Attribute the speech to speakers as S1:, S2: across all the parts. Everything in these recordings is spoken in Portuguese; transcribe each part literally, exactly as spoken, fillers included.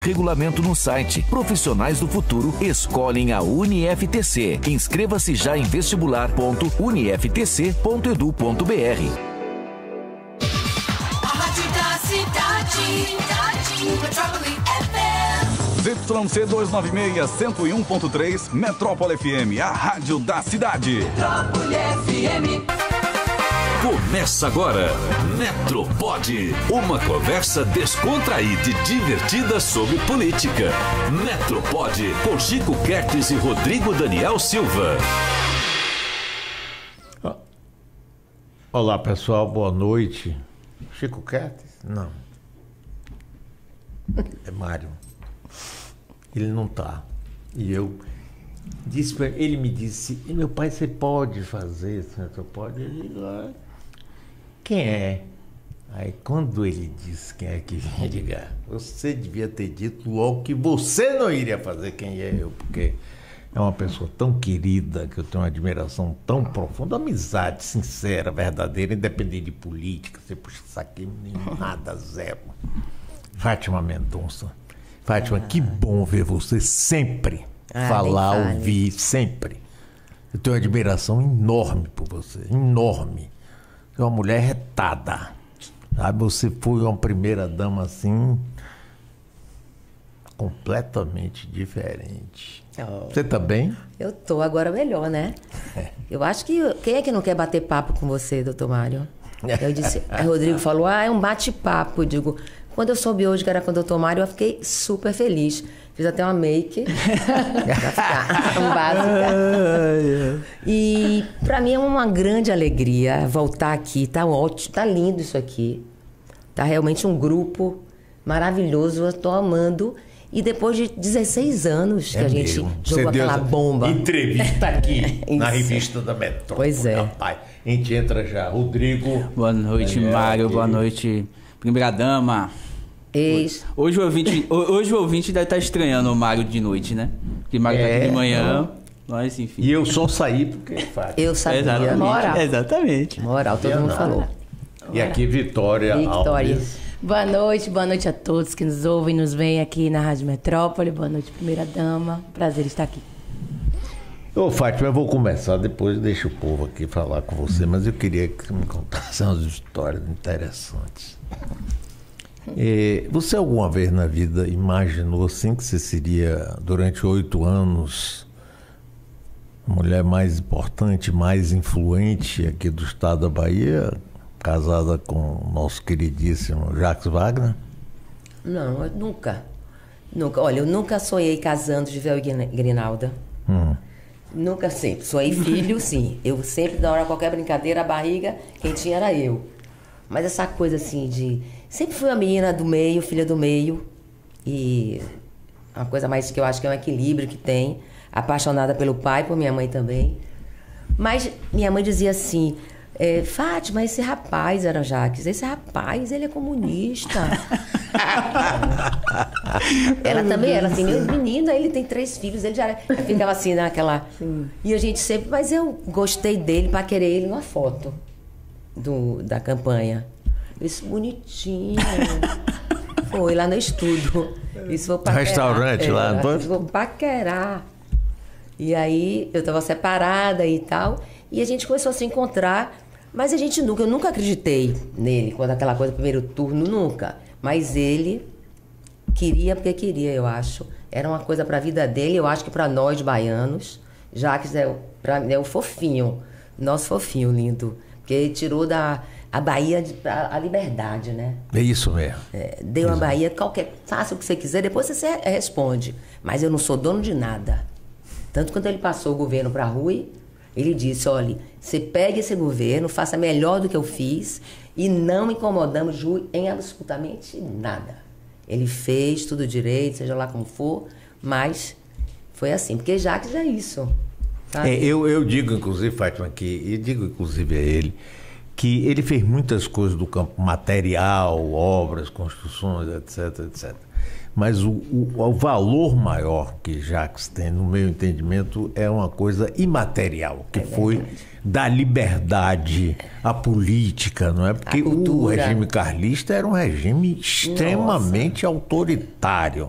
S1: regulamento no site. Profissionais do futuro escolhem a UniFTC. Inscreva-se já em vestibular ponto uniftc ponto edu ponto br.
S2: A rádio da cidade, Metrópole F M.
S3: Z Y C duzentos e noventa e seis, cento e um ponto três, Metrópole F M, a rádio da cidade.
S2: Metrópole F M.
S4: Começa agora, Metropod, uma conversa descontraída e divertida sobre política. Metropod, com Chico Kertes e Rodrigo Daniel Silva.
S5: Olá pessoal, boa noite. Chico Kertes? Não. É Mário. Ele não tá. E eu disse pra ele, ele me disse, e meu pai, você pode fazer isso, você pode? Eu digo, ah, quem é? Aí quando ele disse quem é que vinha ligar, você devia ter dito logo que você não iria fazer quem é eu, porque é uma pessoa tão querida, que eu tenho uma admiração tão profunda, amizade sincera, verdadeira, independente de política, você puxa isso aqui, nem nada, zero. Fátima Mendonça. Fátima, ah, que bom ver você sempre ah, falar, ouvir, sempre. Eu tenho uma admiração enorme por você, enorme. Você é uma mulher retada, sabe? Você foi uma primeira dama assim, completamente diferente.
S6: Oh.
S5: Você tá bem?
S6: Eu tô agora melhor, né? É. Eu acho que... Quem é que não quer bater papo com você, doutor Mário? Eu disse... Aí o Rodrigo falou, ah, é um bate-papo. Eu digo, quando eu soube hoje que era com o doutor Mário, eu fiquei super feliz. Fiz até uma make pra ficar um básica. E pra mim é uma grande alegria voltar aqui. Tá ótimo, tá lindo isso aqui. Tá realmente um grupo maravilhoso, eu tô amando. E depois de dezesseis anos que é a gente mesmo. Jogou Você aquela bomba.
S5: Entrevista aqui na revista da Metrópole.
S6: Pois é.
S5: Rapaz, a gente entra já. Rodrigo.
S7: Boa noite, Daniel, Mário. Aqui. Boa noite, primeira dama.
S6: Ex.
S7: Hoje o ouvinte, hoje o ouvinte deve estar estranhando o Mário de noite, né? Porque o Mário é, tá aqui de manhã. Mas enfim.
S5: E eu só saí porque faz.
S6: Eu sabia.
S7: Exatamente.
S6: Moral.
S7: Exatamente.
S6: Moral, todo mundo falou.
S5: E aqui Vitória
S6: Vitória.
S5: Alves.
S8: Boa noite, boa noite a todos que nos ouvem e nos veem aqui na Rádio Metrópole. Boa noite, primeira dama. Prazer estar aqui.
S5: Ô, Fátima, eu vou começar, depois deixa o povo aqui falar com você, mas eu queria que você me contasse umas histórias interessantes. É, você alguma vez na vida imaginou assim que você seria, durante oito anos, a mulher mais importante, mais influente aqui do estado da Bahia, casada com o nosso queridíssimo Jacques Wagner?
S6: Não, eu nunca. Nunca. Olha, eu nunca sonhei casando de Véu e Grinalda.
S5: Hum.
S6: Nunca, sempre. Sonhei filho, sim. Eu sempre, na hora de qualquer brincadeira, a barriga, quem tinha era eu. Mas essa coisa assim de... Sempre fui uma menina do meio, filha do meio. E uma coisa mais que eu acho que é um equilíbrio que tem. Apaixonada pelo pai, por minha mãe também. Mas minha mãe dizia assim... É, Fátima, esse rapaz era Jacques, esse rapaz, ele é comunista. Ela também era assim, meu menino, ele tem três filhos, ele já ficava assim naquela... Sim. E a gente sempre... Mas eu gostei dele para querer ele numa foto do, da campanha. Isso bonitinho. Foi lá no estúdio. Isso vou paquerar.
S5: Restaurante é, lá.
S6: Isso vou paquerar. E aí eu tava separada e tal. E a gente começou a se encontrar, mas a gente nunca, eu nunca acreditei nele, quando aquela coisa, primeiro turno, nunca. Mas ele queria porque queria, eu acho. Era uma coisa para a vida dele, eu acho que para nós baianos. Jacques é, pra, é o fofinho, nosso fofinho lindo. Porque ele tirou da a Bahia de, a, a liberdade, né?
S5: É isso mesmo.
S6: É, deu a Bahia, qualquer, faça o que você quiser, depois você responde. Mas eu não sou dono de nada. Tanto quando ele passou o governo para a Rui, ele disse, olha, você pegue esse governo, faça melhor do que eu fiz e não incomodamos Rui em absolutamente nada. Ele fez tudo direito, seja lá como for, mas foi assim, porque Jacques é isso.
S5: É, eu, eu digo, inclusive, Fátima, que, e digo inclusive a ele, que ele fez muitas coisas do campo material, obras, construções, etc, etcétera. Mas o, o, o valor maior que Jacques tem, no meu entendimento, é uma coisa imaterial, que é foi da liberdade à política, não é? Porque o regime carlista era um regime extremamente Nossa. autoritário,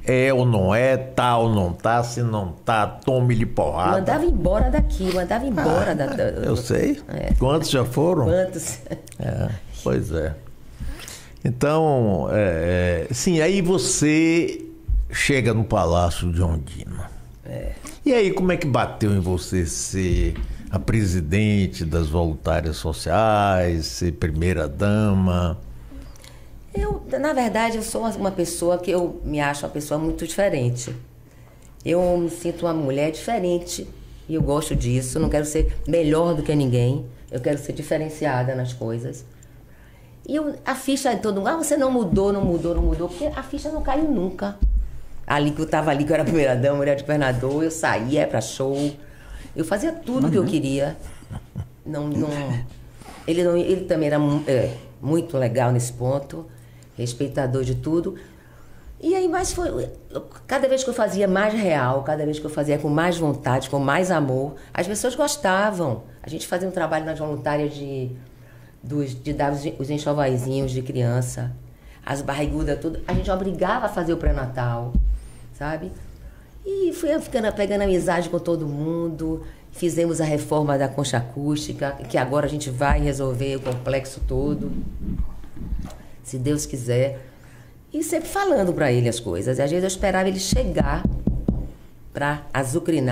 S5: é ou não é, tá ou não tá, se não tá, tome-lhe porrada.
S6: Mandava embora daqui, mandava embora.
S5: Ah,
S6: da, da,
S5: eu sei.
S6: É.
S5: Quantos já foram?
S6: Quantos?
S5: É, pois é. Então, é, é, sim, aí você chega no Palácio de Ondina.
S6: É.
S5: E aí, como é que bateu em você ser a presidente das voluntárias sociais, ser primeira-dama?
S6: Eu, na verdade, eu sou uma pessoa que eu me acho uma pessoa muito diferente. Eu me sinto uma mulher diferente e eu gosto disso. Não quero ser melhor do que ninguém. Eu quero ser diferenciada nas coisas. E eu, a ficha de todo mundo, ah, você não mudou, não mudou, não mudou, porque a ficha não caiu nunca. Ali que eu estava ali, que eu era primeira-dama, mulher de governador, eu saía para show, eu fazia tudo o que eu queria. Não, não, ele, não, ele também era é, muito legal nesse ponto, respeitador de tudo. E aí, mas foi, cada vez que eu fazia mais real, cada vez que eu fazia com mais vontade, com mais amor, as pessoas gostavam. A gente fazia um trabalho nas voluntárias de, dos, de dar os, os enxovaizinhos de criança, as barrigudas, tudo. A gente obrigava a fazer o pré-natal, sabe? E fui ficando, pegando amizade com todo mundo. Fizemos a reforma da concha acústica, que agora a gente vai resolver o complexo todo, se Deus quiser. E sempre falando para ele as coisas. E às vezes eu esperava ele chegar para azucrinar.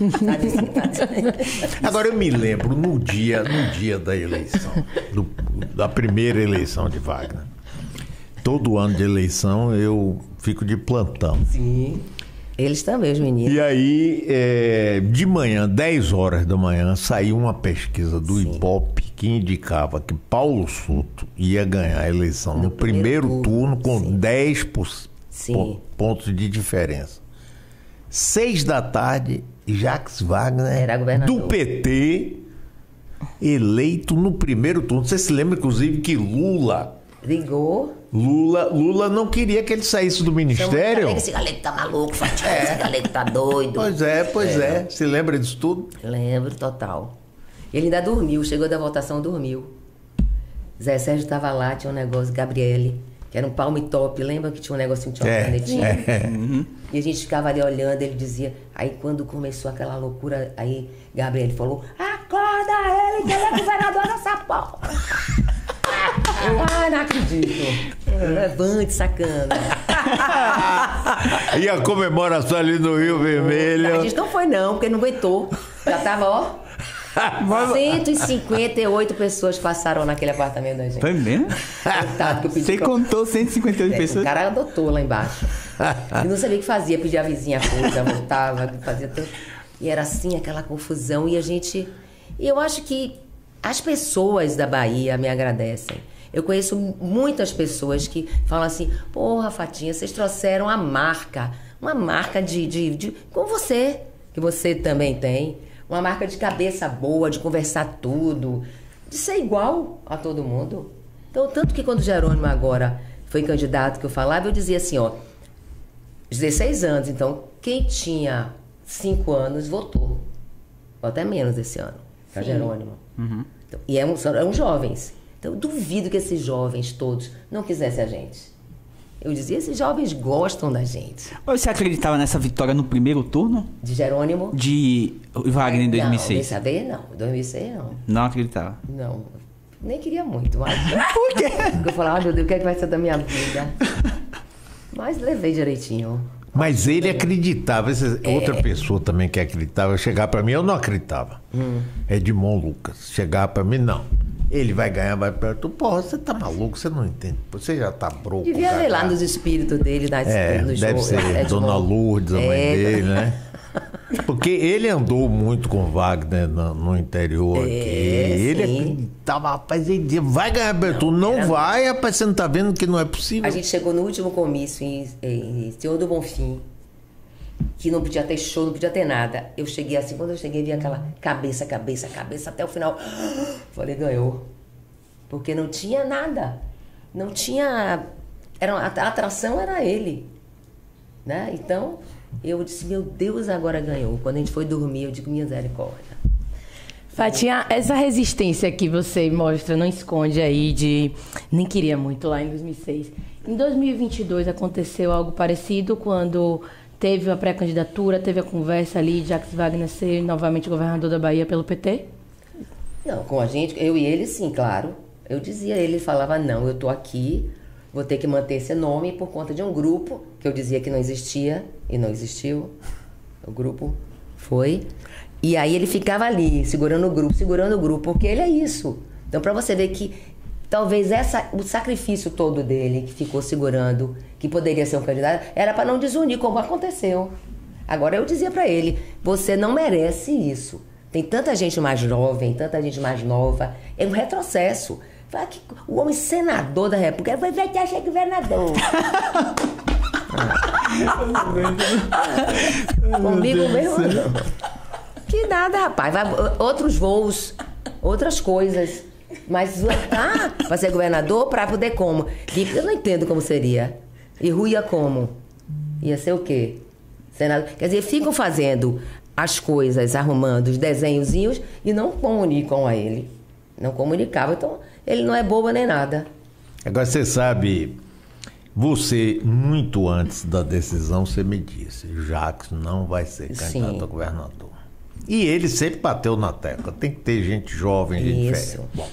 S5: Agora eu me lembro no dia, no dia da eleição, do, da primeira eleição de Wagner. Todo ano de eleição eu fico de plantão.
S6: Sim. Eles também, os meninos.
S5: E aí, é, de manhã, dez horas da manhã, saiu uma pesquisa do Sim. Ibope que indicava que Paulo Souto ia ganhar a eleição no, no primeiro, primeiro turno, turno com Sim. dez por cento pontos de diferença. Seis da tarde, Jacques Wagner,
S6: era governador
S5: do P T, eleito no primeiro turno. Você se lembra, inclusive, que Lula...
S6: Ligou.
S5: Lula, Lula não queria que ele saísse do ministério.
S6: Esse galego tá maluco, Fatinha. É. Esse galego tá doido.
S5: Pois é, pois é. é. Se lembra disso tudo?
S6: Lembro, total. Ele ainda dormiu, chegou da votação, dormiu. Zé Sérgio tava lá, tinha um negócio, Gabriele, que era um palme top. Lembra que tinha um negocinho, tinha uma
S5: é.
S6: canetinha?
S5: É. Uhum.
S6: E a gente ficava ali olhando, ele dizia... Aí quando começou aquela loucura, aí Gabriele falou... Acorda ele, que ele é governador dessa porra. Ah, não acredito. Levante, sacana.
S5: E a comemoração ali no Rio Vermelho?
S6: A gente não foi não, porque não aguentou. Já tava, ó... cento e cinquenta e oito pessoas passaram naquele apartamento da gente.
S7: Foi mesmo?
S6: Coitado, que eu pedi
S7: Você
S6: pra...
S7: contou cento e cinquenta e oito
S6: é,
S7: pessoas?
S6: O cara adotou lá embaixo. E não sabia o que fazia, pedia a vizinha coisa, voltava, fazia tudo. E era assim, aquela confusão. E a gente... E eu acho que as pessoas da Bahia me agradecem. Eu conheço muitas pessoas que falam assim, porra, Fatinha, vocês trouxeram a marca, uma marca de, de, de... com você, que você também tem, uma marca de cabeça boa, de conversar tudo, de ser igual a todo mundo. Então, tanto que quando o Jerônimo agora foi candidato, que eu falava, eu dizia assim, ó, dezesseis anos, então, quem tinha cinco anos votou, ou até menos esse ano, para Jerônimo. Uhum. Então, e eram, eram jovens. Então, eu duvido que esses jovens todos não quisessem a gente. Eu dizia, esses jovens gostam da gente.
S7: Você acreditava nessa vitória no primeiro turno?
S6: De Jerônimo?
S7: De Wagner em dois mil e seis?
S6: Não, dessa vez não. Em dois mil e seis não.
S7: Não acreditava?
S6: Não. Nem queria muito, mas...
S7: Por quê?
S6: Porque eu falava, ah, meu Deus, o que é que vai ser da minha vida? Mas levei direitinho.
S5: Mas ele acreditava. Essa é. Outra pessoa também que acreditava, chegar pra mim, eu não acreditava. Hum. Edmond Lucas. Chegar pra mim, não. Ele vai ganhar, vai perto. Porra, você tá maluco, você não entende. Você já tá broco.
S6: Devia ver lá nos espíritos dele, nas,
S5: é,
S6: nos
S5: deve ser é, Dona Lourdes, a mãe é, dele, né? Porque ele andou muito com Wagner no, no interior é, aqui. Ele sim. acreditava, rapaz, ele dizia, vai ganhar abertura. Não, não vai, muito... rapaz, você não tá vendo que não é possível.
S6: A gente chegou no último comício em, em Senhor do Bonfim, que não podia ter show, não podia ter nada. Eu cheguei assim, quando eu cheguei, vi aquela cabeça, cabeça, cabeça, até o final. Falei, ganhou. Porque não tinha nada. Não tinha... Era, a atração era ele. Né? Então, eu disse, meu Deus, agora ganhou. Quando a gente foi dormir, eu digo, misericórdia.
S8: Patinha, essa resistência que você mostra, não esconde aí de... Nem queria muito lá em dois mil e seis. Em dois mil e vinte e dois aconteceu algo parecido quando teve a pré-candidatura, teve a conversa ali de Jacques Wagner ser novamente governador da Bahia pelo P T?
S6: Não, com a gente, eu e ele sim, claro. Eu dizia, ele falava, não, eu tô aqui, vou ter que manter esse nome por conta de um grupo que eu dizia que não existia e não existiu. O grupo foi... E aí ele ficava ali, segurando o grupo, segurando o grupo, porque ele é isso. Então, para você ver que talvez essa, o sacrifício todo dele, que ficou segurando, que poderia ser um candidato, era para não desunir, como aconteceu. Agora, eu dizia para ele, você não merece isso. Tem tanta gente mais jovem, tanta gente mais nova, é um retrocesso. O homem senador da República, vai ver que achei governador. Comigo mesmo não. Que nada, rapaz. Vai, outros voos, outras coisas. Mas, ah, para ser governador, para poder como? Eu não entendo como seria. E Rui ia como? Ia ser o quê? Senador. Quer dizer, ficam fazendo as coisas, arrumando os desenhozinhos e não comunicam a ele. Não comunicavam. Então, ele não é bobo nem nada.
S5: Agora, você sabe, você, muito antes da decisão, você me disse, Jacques não vai ser candidato Sim. a governador. E ele sempre bateu na tecla. Tem que ter gente jovem, gente velha. Bom,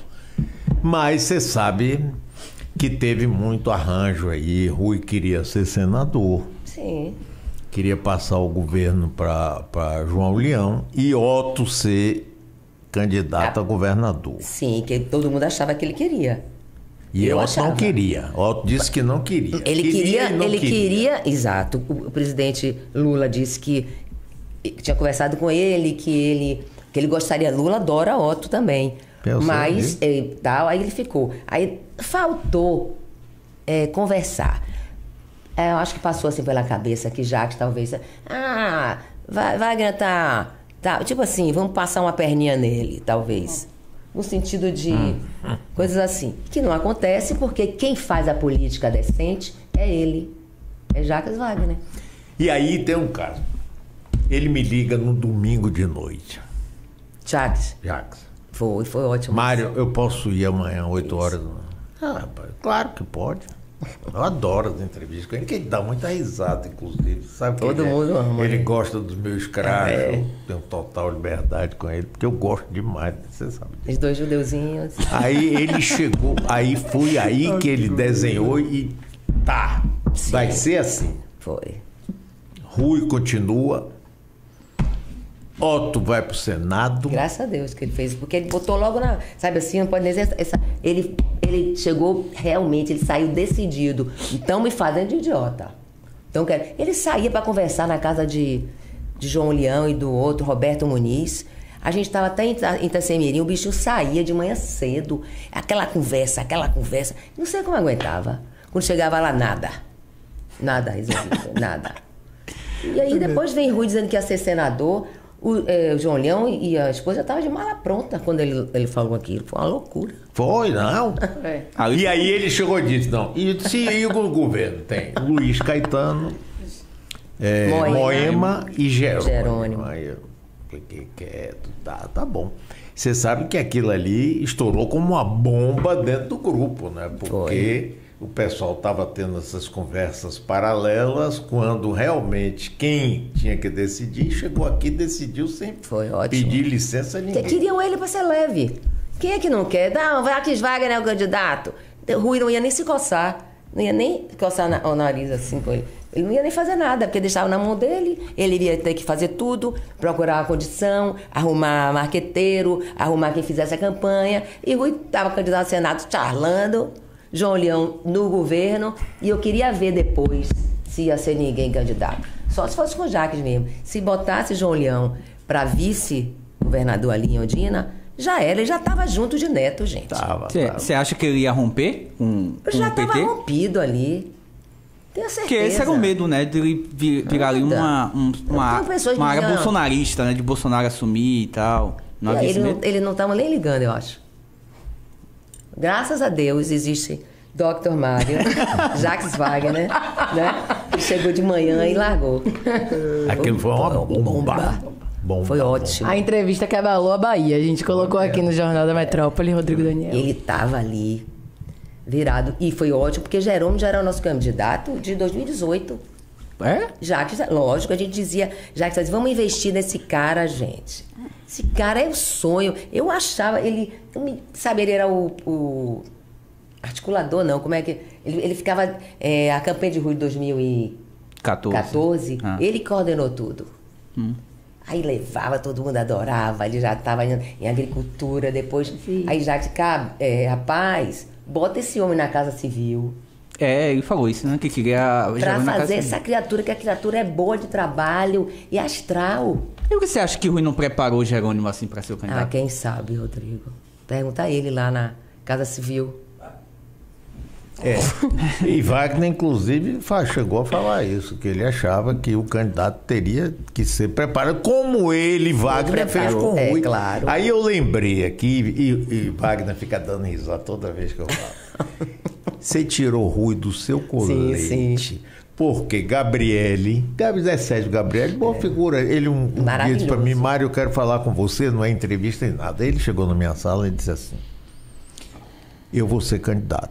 S5: mas você sabe que teve muito arranjo aí. Rui queria ser senador.
S6: Sim.
S5: Queria passar o governo para João Leão. E Otto ser candidato ah, a governador.
S6: Sim, que todo mundo achava que ele queria.
S5: E eu Otto achava. não queria. Otto disse que não queria.
S6: Ele queria,
S5: queria não
S6: ele
S5: queria.
S6: queria, exato. O, o presidente Lula disse que tinha conversado com ele, que ele, que ele gostaria. Lula adora Otto também. Eu mas, é, tal, aí ele ficou. Aí faltou é, conversar. É, eu acho que passou assim pela cabeça que Jacques talvez... Ah, vai, vai Wagner tá... Tipo assim, vamos passar uma perninha nele, talvez. No sentido de hum. coisas assim. Que não acontece porque quem faz a política decente é ele. É Jacques Wagner.
S5: E aí tem um caso. Ele me liga no domingo de noite.
S6: Jacques?
S5: Jacques.
S6: Foi, foi ótimo.
S5: Mário, eu posso ir amanhã, oito horas? Ah, rapaz, claro que pode. Eu adoro as entrevistas com ele, que ele dá muita risada, inclusive. Sabe
S6: Todo
S5: ele
S6: mundo
S5: é,
S6: ama.
S5: Ele gosta dos meus crachos,
S6: é.
S5: eu tenho total liberdade com ele, porque eu gosto demais, você sabe disso.
S6: Os dois judeuzinhos.
S5: Aí ele chegou, aí foi aí que ele desenhou e tá, Sim. vai ser assim.
S6: Foi.
S5: Rui continua. Otto vai pro Senado.
S6: Graças a Deus que ele fez, porque ele botou logo na... Sabe assim, não pode dizer... Essa, ele, ele chegou realmente, ele saiu decidido. Então me fazendo de idiota. Então, ele saía para conversar na casa de, de João Leão e do outro, Roberto Muniz. A gente estava até em Itacemirim, o bicho saía de manhã cedo. Aquela conversa, aquela conversa. Não sei como aguentava. Quando chegava lá, nada. Nada resolvido, nada. E aí depois vem Rui dizendo que ia ser senador... O, é, o João Leão e a esposa estavam de mala pronta quando ele, ele falou aquilo. Foi uma loucura.
S5: Foi, não?
S6: É.
S5: E aí ele chegou e disse, não. E se e o governo tem Luiz Caetano, é, Moema, Moema e Jerônimo.
S6: Jerônimo.
S5: Aí eu fiquei quieto, tá, tá bom. Você sabe que aquilo ali estourou como uma bomba dentro do grupo, né? Porque... Foi. O pessoal estava tendo essas conversas paralelas quando realmente quem tinha que decidir chegou aqui e decidiu sem
S6: Foi ótimo.
S5: pedir licença a ninguém.
S6: Queriam ele para ser leve. Quem é que não quer? Não, Jacques Wagner é o candidato. Rui não ia nem se coçar. Não ia nem coçar o nariz assim com ele. Ele não ia nem fazer nada, porque deixava na mão dele. Ele iria ter que fazer tudo, procurar uma condição, arrumar marqueteiro, arrumar quem fizesse a campanha. E Rui estava candidato ao Senado charlando. João Leão no governo, e eu queria ver depois se ia ser ninguém candidato. Só se fosse com o Jacques mesmo. Se botasse João Leão para vice-governador ali em Ondina, já era, ele já estava junto de Neto, gente.
S7: Você acha que ele ia romper com, com
S6: já
S7: o P T?
S6: Já estava rompido ali. Tenho certeza.
S7: Porque esse era o medo, né? De ele vir, virar ali uma, um, uma, uma área
S6: dizendo,
S7: bolsonarista, né? De Bolsonaro assumir e tal. Não havia esse medo?
S6: Ele não estava nem ligando, eu acho. Graças a Deus existe doutor Mário, Jacques Wagner, né? Que chegou de manhã e largou.
S5: Aquilo foi uma bomba. bomba. Bom,
S6: Foi
S5: bom,
S6: ótimo.
S8: A entrevista que abalou a Bahia. A gente colocou aqui no Jornal da Metrópole, Rodrigo Daniel.
S6: Ele estava ali, virado. E foi ótimo, porque Jerônimo já era o nosso candidato de dois mil e dezoito.
S7: É?
S6: Já que, lógico, a gente dizia, já que vamos investir nesse cara, gente. Esse cara é o sonho. Eu achava, ele, eu me- sabe, ele era o, o articulador, não, como é que... Ele, ele ficava, é, a campanha de rua de dois mil e quatorze,
S7: Ah.
S6: ele coordenou tudo. Aí levava, todo mundo adorava, ele já estava em, em agricultura, depois... Aí já que, cabe, é, rapaz, bota esse homem na Casa Civil.
S7: É, ele falou isso, né? Que queria...
S6: Pra
S7: Jerônimo na
S6: fazer
S7: casa
S6: essa
S7: dele.
S6: criatura, que a criatura é boa de trabalho e astral.
S7: E o que você acha que o Rui não preparou o Jerônimo assim pra ser o
S6: Ah,
S7: candidato?
S6: quem sabe, Rodrigo? Pergunta a ele lá na Casa Civil.
S5: É. E Wagner, inclusive, fa- chegou a falar isso, que ele achava que o candidato teria que ser preparado, como ele, Wagner, fez
S6: preparou,
S5: com
S6: é,
S5: Rui.
S6: claro.
S5: Aí eu lembrei aqui, e, e Wagner fica dando risada toda vez que eu falo. Você tirou Rui do seu colete.
S6: Sim, sim.
S5: Porque Gabriele, Gabriel Sérgio Gabriele, boa figura. Ele um, um dia
S6: Maravilhoso.
S5: disse para mim, Mário, eu quero falar com você, não é entrevista nem nada. Aí ele chegou na minha sala e disse assim: eu vou ser candidato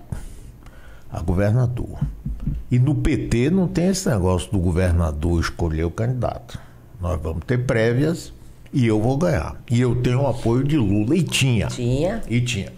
S5: a governador. E no P T não tem esse negócio do governador escolher o candidato. Nós vamos ter prévias e eu vou ganhar. E eu tenho o apoio de Lula. E tinha.
S6: Tinha.
S5: E tinha.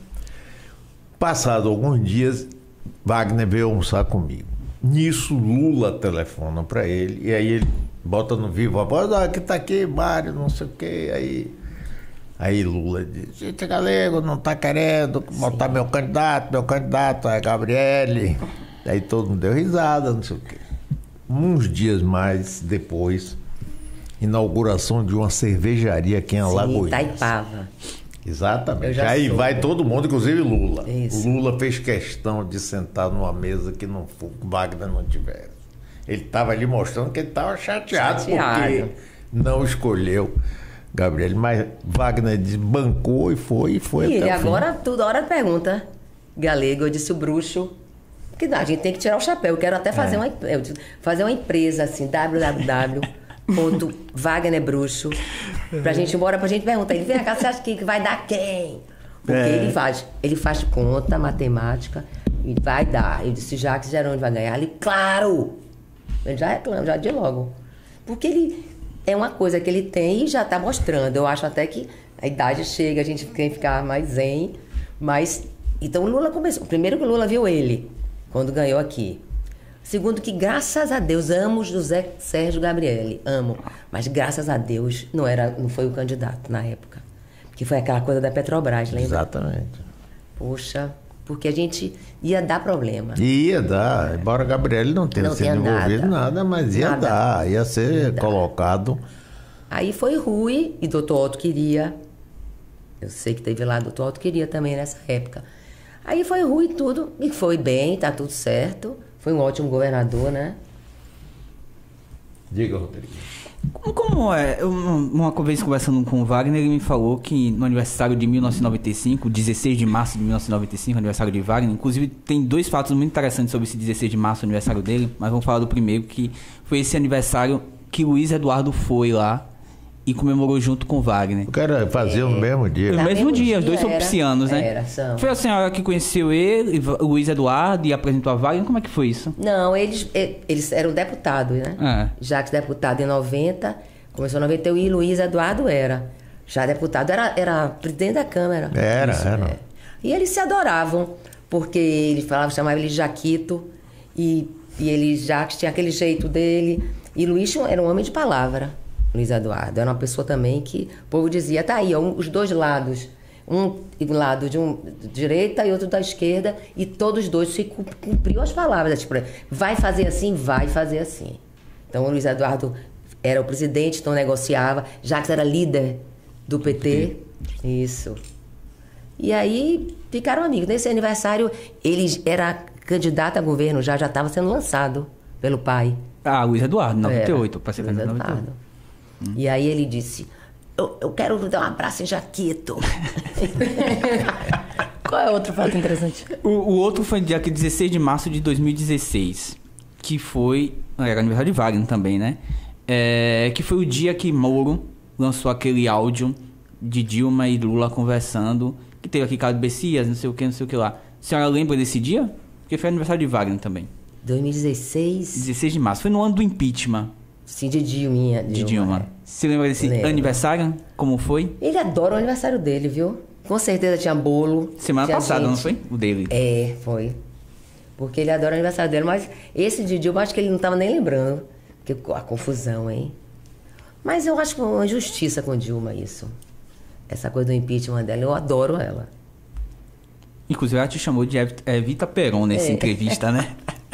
S5: Passado alguns dias, Wagner veio almoçar comigo. Nisso, Lula telefona para ele. E aí ele bota no vivo a voz: ah, que tá aqui, Mário, não sei o quê. Aí, aí Lula diz: gente, galego, não tá querendo botar meu candidato, meu candidato é Gabriele. Aí todo mundo deu risada, não sei o quê. Uns dias mais depois, inauguração de uma cervejaria aqui em
S6: Sim,
S5: Alagoinhas.
S6: Itaipava. Eu
S5: Exatamente.
S6: já
S5: Aí
S6: soube.
S5: vai todo mundo, inclusive Lula.
S6: Isso.
S5: Lula fez questão de sentar numa mesa que não for, Wagner não tivesse. Ele estava ali mostrando que ele estava chateado,
S6: Chateado.
S5: porque não escolheu Gabriel. Mas Wagner desbancou e foi e foi
S6: E ele
S5: até o fim.
S6: agora, toda hora pergunta. Galego, eu disse o bruxo. Que dá, a gente tem que tirar o chapéu. Eu quero até fazer, uma, eu disse, fazer uma empresa assim, w w w ponto wagner bruxo, pra gente embora, pra gente perguntar. Ele vem cá, você acha que vai dar quem? Porque
S5: É.
S6: ele faz, ele faz conta, matemática, e vai dar. Eu disse, já que Jerônimo vai ganhar, ele, claro! Ele já reclama, já de logo. Porque ele é uma coisa que ele tem e já tá mostrando. Eu acho até que a idade chega, a gente tem que ficar mais zen. Mas, então o Lula começou. Primeiro que o Lula viu ele, quando ganhou aqui. Segundo que, graças a Deus, amo José Sérgio Gabriele, amo. Mas, graças a Deus, não, era, não foi o candidato na época. Porque foi aquela coisa da Petrobras, lembra?
S5: Exatamente.
S6: Poxa, porque a gente ia dar problema.
S5: Ia dar, embora Gabriel não tenha
S6: Não
S5: sido
S6: tenha
S5: envolvido
S6: nada.
S5: nada, mas ia
S6: Nada.
S5: dar, ia ser
S6: Ia dar.
S5: colocado.
S6: Aí foi Rui e doutor Otto queria. Eu sei que teve lá, doutor Otto queria também nessa época. Aí foi Rui e tudo, e foi bem, tá tudo certo. Foi um ótimo governador, né?
S5: Diga, Rodrigo.
S7: Como, como é? Eu, uma vez conversando com o Wagner, ele me falou que no aniversário de mil novecentos e noventa e cinco, dezesseis de março de mil novecentos e noventa e cinco, aniversário de Wagner, inclusive tem dois fatos muito interessantes sobre esse dezesseis de março, aniversário dele, mas vamos falar do primeiro, que foi esse aniversário que Luiz Eduardo foi lá e comemorou junto com o Wagner.
S5: Eu quero fazer no mesmo dia.
S7: No
S6: Na
S7: mesmo
S6: mesmo
S7: dia,
S6: dia
S7: os dois são
S6: era.
S7: piscianos, né?
S6: Era, são.
S7: Foi a senhora que conheceu ele, o Luiz Eduardo, e apresentou a Wagner, como é que foi isso?
S6: Não, eles, e- eles eram deputados, né?
S7: É.
S6: Jacques deputado em noventa, começou em noventa e um e Luiz Eduardo era. Já deputado, era, era presidente da Câmara.
S5: Era, era.
S6: É. E eles se adoravam, porque ele falava, chamava ele de Jaquito, e, e ele, Jacques, tinha aquele jeito dele. E Luiz era um homem de palavra, Luiz Eduardo. Era uma pessoa também que o povo dizia, tá aí, ó, um- os dois lados. Um lado de um de direita e outro da esquerda, e todos os dois se cum- cumpriam as palavras. Tipo, vai fazer assim, vai fazer assim. Então o Luiz Eduardo era o presidente, então negociava. Jacques era líder do P T. Isso. E aí ficaram amigos. Nesse aniversário, ele era candidato a governo, já já estava sendo lançado pelo pai.
S7: Ah, Luiz Eduardo, noventa e oito,
S6: Era,
S7: para ser
S6: Luiz
S7: candidato em noventa e oito.
S6: Eduardo. E aí ele disse, eu, eu quero dar um abraço em Jaquito.
S8: Qual é outro fato interessante?
S7: O, o outro foi dia que dezesseis de março de dois mil e dezesseis, que foi... Era aniversário de Wagner também, né? É, que foi o dia que Moro lançou aquele áudio de Dilma e Lula conversando, que teve aqui Carlos Bessias, não sei o que, não sei o que lá. A senhora lembra desse dia? Porque foi aniversário de Wagner também.
S6: dois mil e dezesseis.
S7: dezesseis de março. Foi no ano do impeachment.
S6: Sim, de Dilma.
S7: De Dilma. Você lembra desse
S6: Lembro.
S7: aniversário? Como foi?
S6: Ele adora o aniversário dele, viu? Com certeza tinha bolo.
S7: Semana
S6: tinha
S7: passada,
S6: gente.
S7: não foi? O dele.
S6: É, foi. Porque ele adora o aniversário dele. Mas esse de Dilma, acho que ele não estava nem lembrando. Porque a confusão, hein? Mas eu acho que é uma injustiça com Dilma isso. Essa coisa do impeachment dela. Eu adoro ela.
S7: Inclusive, ela te chamou de Evita Peron nessa
S6: É.
S7: entrevista, né?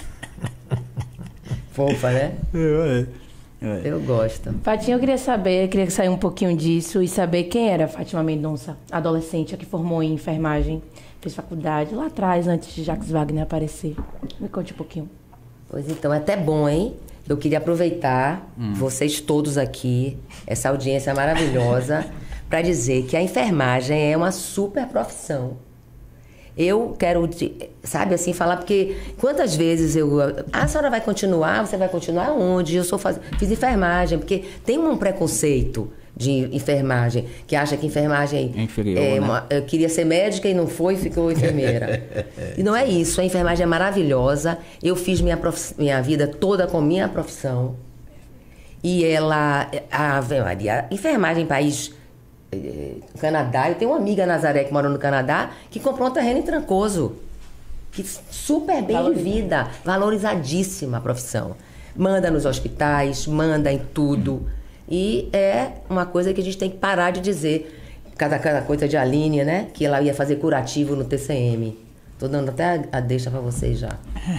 S6: Fofa, né?
S7: É, é.
S6: Eu gosto.
S8: Fatinha, eu queria saber, eu queria sair um pouquinho disso e saber quem era a Fátima Mendonça, adolescente, a que formou em enfermagem, fez faculdade lá atrás, antes de Jacques Wagner aparecer. Me conte um pouquinho.
S6: Pois então, é até bom, hein? Eu queria aproveitar vocês todos aqui, essa audiência maravilhosa, para dizer que a enfermagem é uma super profissão. Eu quero, sabe assim, falar, porque quantas vezes eu... Ah, a senhora vai continuar? Você vai continuar onde? Eu sou faz... fiz enfermagem, porque tem um preconceito de enfermagem, que acha que enfermagem...
S7: É inferior,
S6: é
S7: né?
S6: uma... Eu queria ser médica e não foi, e ficou enfermeira. E não é isso, a enfermagem é maravilhosa. Eu fiz minha, prof... minha vida toda com minha profissão. E ela... A Ave Maria, a enfermagem em país... No Canadá, eu tenho uma amiga Nazaré que mora no Canadá que comprou um terreno em Trancoso, que super bem de vida, valorizadíssima a profissão, manda nos hospitais, manda em tudo, e é uma coisa que a gente tem que parar de dizer, cada, cada coisa de Aline, né, que ela ia fazer curativo no T C M. Tô dando até a, a deixa para vocês já.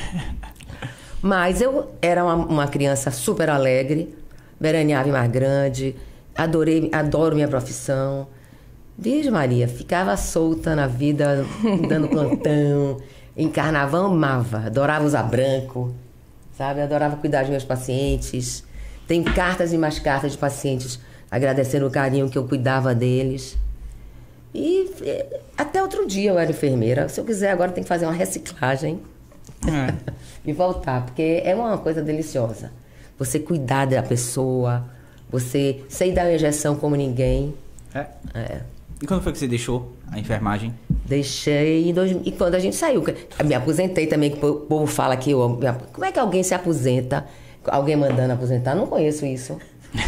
S6: Mas eu era uma, uma criança super alegre, veraneava em Mar Grande. Adorei, adoro minha profissão. Virgem Maria, ficava solta na vida, dando plantão. Em carnaval, amava. Adorava usar branco, sabe? Adorava cuidar dos meus pacientes. Tem cartas e mais cartas de pacientes agradecendo o carinho que eu cuidava deles. E eh, até outro dia eu era enfermeira. Se eu quiser, agora tem que fazer uma reciclagem
S7: É.
S6: e voltar, porque é uma coisa deliciosa. Você cuidar da pessoa... Você sem dar uma injeção como ninguém.
S7: É.
S6: É.
S7: E quando foi que você deixou a enfermagem?
S6: Deixei em dois, e quando a gente saiu. Eu me aposentei também, que o povo fala que eu... Como é que alguém se aposenta? Alguém mandando aposentar? Não conheço isso.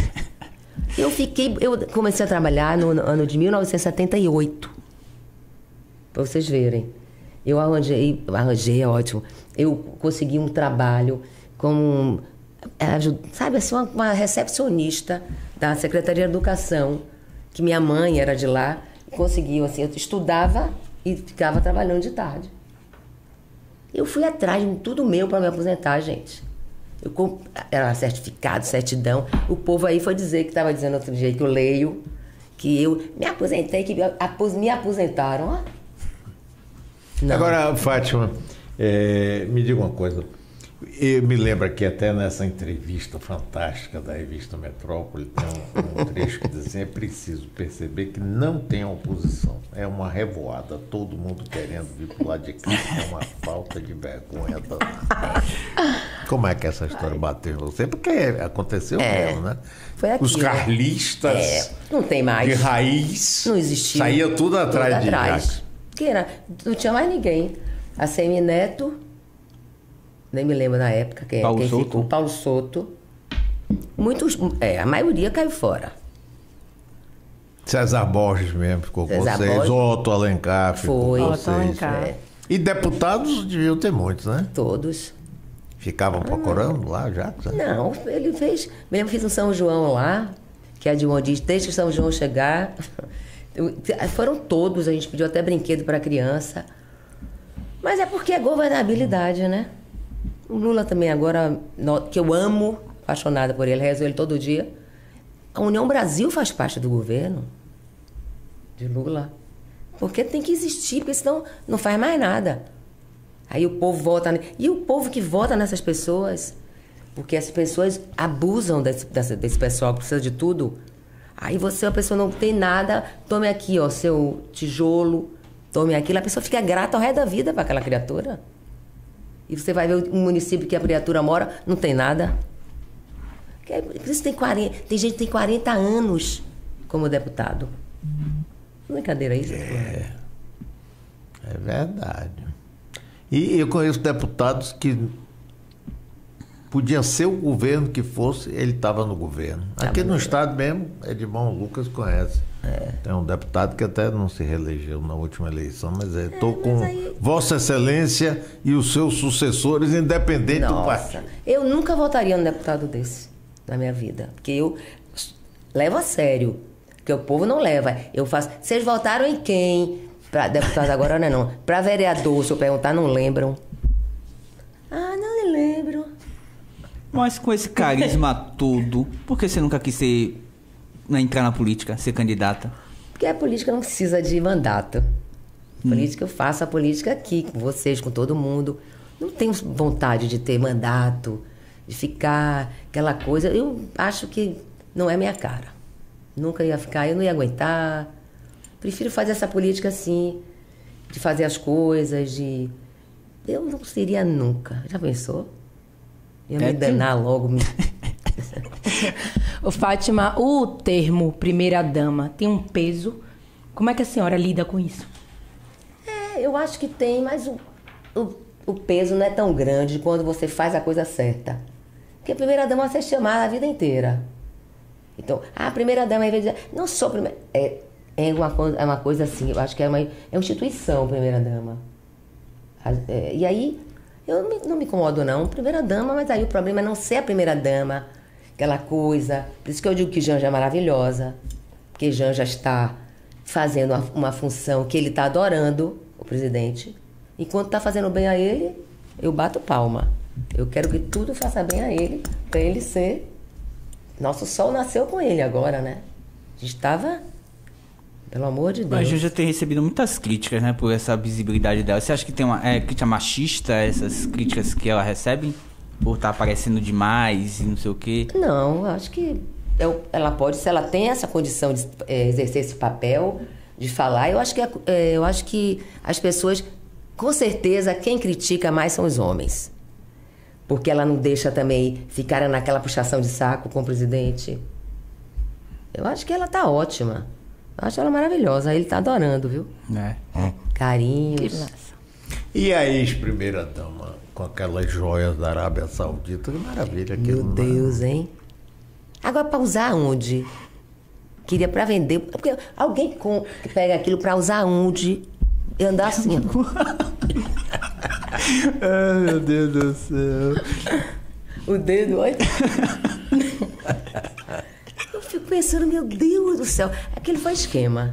S6: Eu fiquei... Eu comecei a trabalhar no ano de mil novecentos e setenta e oito. Para vocês verem. Eu arranjei... Arranjei, é ótimo. Eu consegui um trabalho como... Sabe assim, uma, uma recepcionista da Secretaria de Educação, que minha mãe era de lá, conseguiu, assim, eu estudava e ficava trabalhando de tarde. Eu fui atrás de tudo meu para me aposentar, gente. Eu comp... Era certificado, certidão. O povo aí foi dizer que estava dizendo outro dia que eu leio, que eu me aposentei, que me apos- me aposentaram. ó. Não.
S5: Agora, Fátima, é, me diga uma coisa. Eu me lembro que até nessa entrevista fantástica da revista Metrópole tem um, um trecho que diz assim: é preciso perceber que não tem oposição. É uma revoada, todo mundo querendo vir pro lado de cá. É uma falta de vergonha danada. Como é que essa história bateu em você? Porque aconteceu
S6: É,
S5: mesmo, né?
S6: foi aqui,
S5: Os
S6: né?
S5: carlistas
S6: É, não tem mais.
S5: de raiz
S6: Não existia.
S5: saía tudo atrás
S6: Tudo
S5: de
S6: atrás.
S5: Jacques.
S6: Que era, não tinha mais ninguém. A Semineto, nem me lembro na época quem,
S7: Paulo
S6: quem
S7: Souto.
S6: ficou. Paulo Souto. Muitos, é, a maioria caiu fora.
S5: César Borges mesmo ficou com
S6: César
S5: vocês,
S6: Borges.
S5: Otto Alencar ficou
S6: Foi.
S5: com
S8: Otto
S5: vocês.
S8: Alencar.
S6: É,
S5: E deputados deviam ter muitos, né?
S6: todos.
S5: Ficavam procurando lá, Jacques? né?
S6: Não, ele fez. Me lembro que fiz um São João lá, que a Dilma diz: deixa o São João chegar. Foram todos, a gente pediu até brinquedo para criança. Mas é porque é governabilidade, né? O Lula também agora, no- que eu amo, apaixonada por ele, rezo ele todo dia. A União Brasil faz parte do governo de Lula. Porque tem que existir, porque senão não faz mais nada. Aí o povo vota... ne- E o povo que vota nessas pessoas? Porque as pessoas abusam desse, desse, desse pessoal que precisa de tudo. Aí você, a pessoa não tem nada, tome aqui, ó, seu tijolo, tome aquilo. A pessoa fica grata ao resto da vida para aquela criatura. E você vai ver um município que a criatura mora, não tem nada. Que é- Por isso tem quarenta, tem gente que tem quarenta anos como deputado. Brincadeira isso?
S5: É, é verdade. E eu conheço deputados que podia ser o governo que fosse, ele estava no governo. Aqui no estado mesmo, Edmão Lucas conhece. É. Tem um deputado que até não se reelegeu na última eleição, mas estou é, com aí... Vossa Excelência e os seus sucessores, independente Nossa, do partido.
S6: Eu nunca votaria num deputado desse na minha vida, porque eu levo a sério, porque o povo não leva. Eu faço. Vocês votaram em quem? Para deputado agora não é não. Para vereador, se eu perguntar, não lembram. Ah, não me lembro.
S7: Mas com esse carisma todo, por que você nunca quis ser, né, entrar na política, ser candidata?
S6: Porque a política não precisa de mandato. A hum. política, eu faço a política aqui, com vocês, com todo mundo. Não tenho vontade de ter mandato, de ficar aquela coisa. Eu acho que não é minha cara. Nunca ia ficar, eu não ia aguentar. Prefiro fazer essa política assim, de fazer as coisas, de... Eu não seria nunca. Já pensou? Ia me danar logo.
S8: Ô, Fátima, o termo primeira-dama tem um peso. Como é que a senhora lida com isso?
S6: É, eu acho que tem, mas o, o, o peso não é tão grande quando você faz a coisa certa. Porque a primeira-dama vai ser chamada a vida inteira. Então, a primeira-dama, ao invés de dizer, não sou primeira... É, é, uma, é uma coisa assim, eu acho que é uma, é uma instituição, primeira-dama. É, e aí... Eu não me, não me incomodo, não. Primeira-dama, mas aí o problema é não ser a primeira-dama. Aquela coisa... Por isso que eu digo que Janja é maravilhosa. Porque Janja está fazendo uma, uma função que ele está adorando, o presidente. Enquanto está fazendo bem a ele, eu bato palma. Eu quero que tudo faça bem a ele, para ele ser... Nosso sol nasceu com ele agora, né? A gente estava... Pelo amor de Deus.
S7: A gente já tem recebido muitas críticas, né, por essa visibilidade dela. Você acha que tem uma é, crítica machista, essas críticas que ela recebe? Por estar aparecendo demais e não sei o quê?
S6: Não, acho que eu, ela pode, se ela tem essa condição de é, exercer esse papel, de falar, eu acho, que, é, eu acho que as pessoas, com certeza, quem critica mais são os homens. Porque ela não deixa também ficar naquela puxação de saco com o presidente. Eu acho que ela tá ótima. Eu acho ela maravilhosa. Ele tá adorando, viu?
S7: É.
S6: Carinhos.
S5: E a ex-primeira-dama, com aquelas joias da Arábia Saudita, que maravilha.
S6: Meu Deus, hein? Agora, pra usar onde? Queria pra vender. Porque alguém com, que pega aquilo pra usar onde? E andar assim.
S5: Ai, meu Deus do céu.
S6: O dedo, olha. Eu fico pensando, meu Deus do céu. Aquilo foi esquema.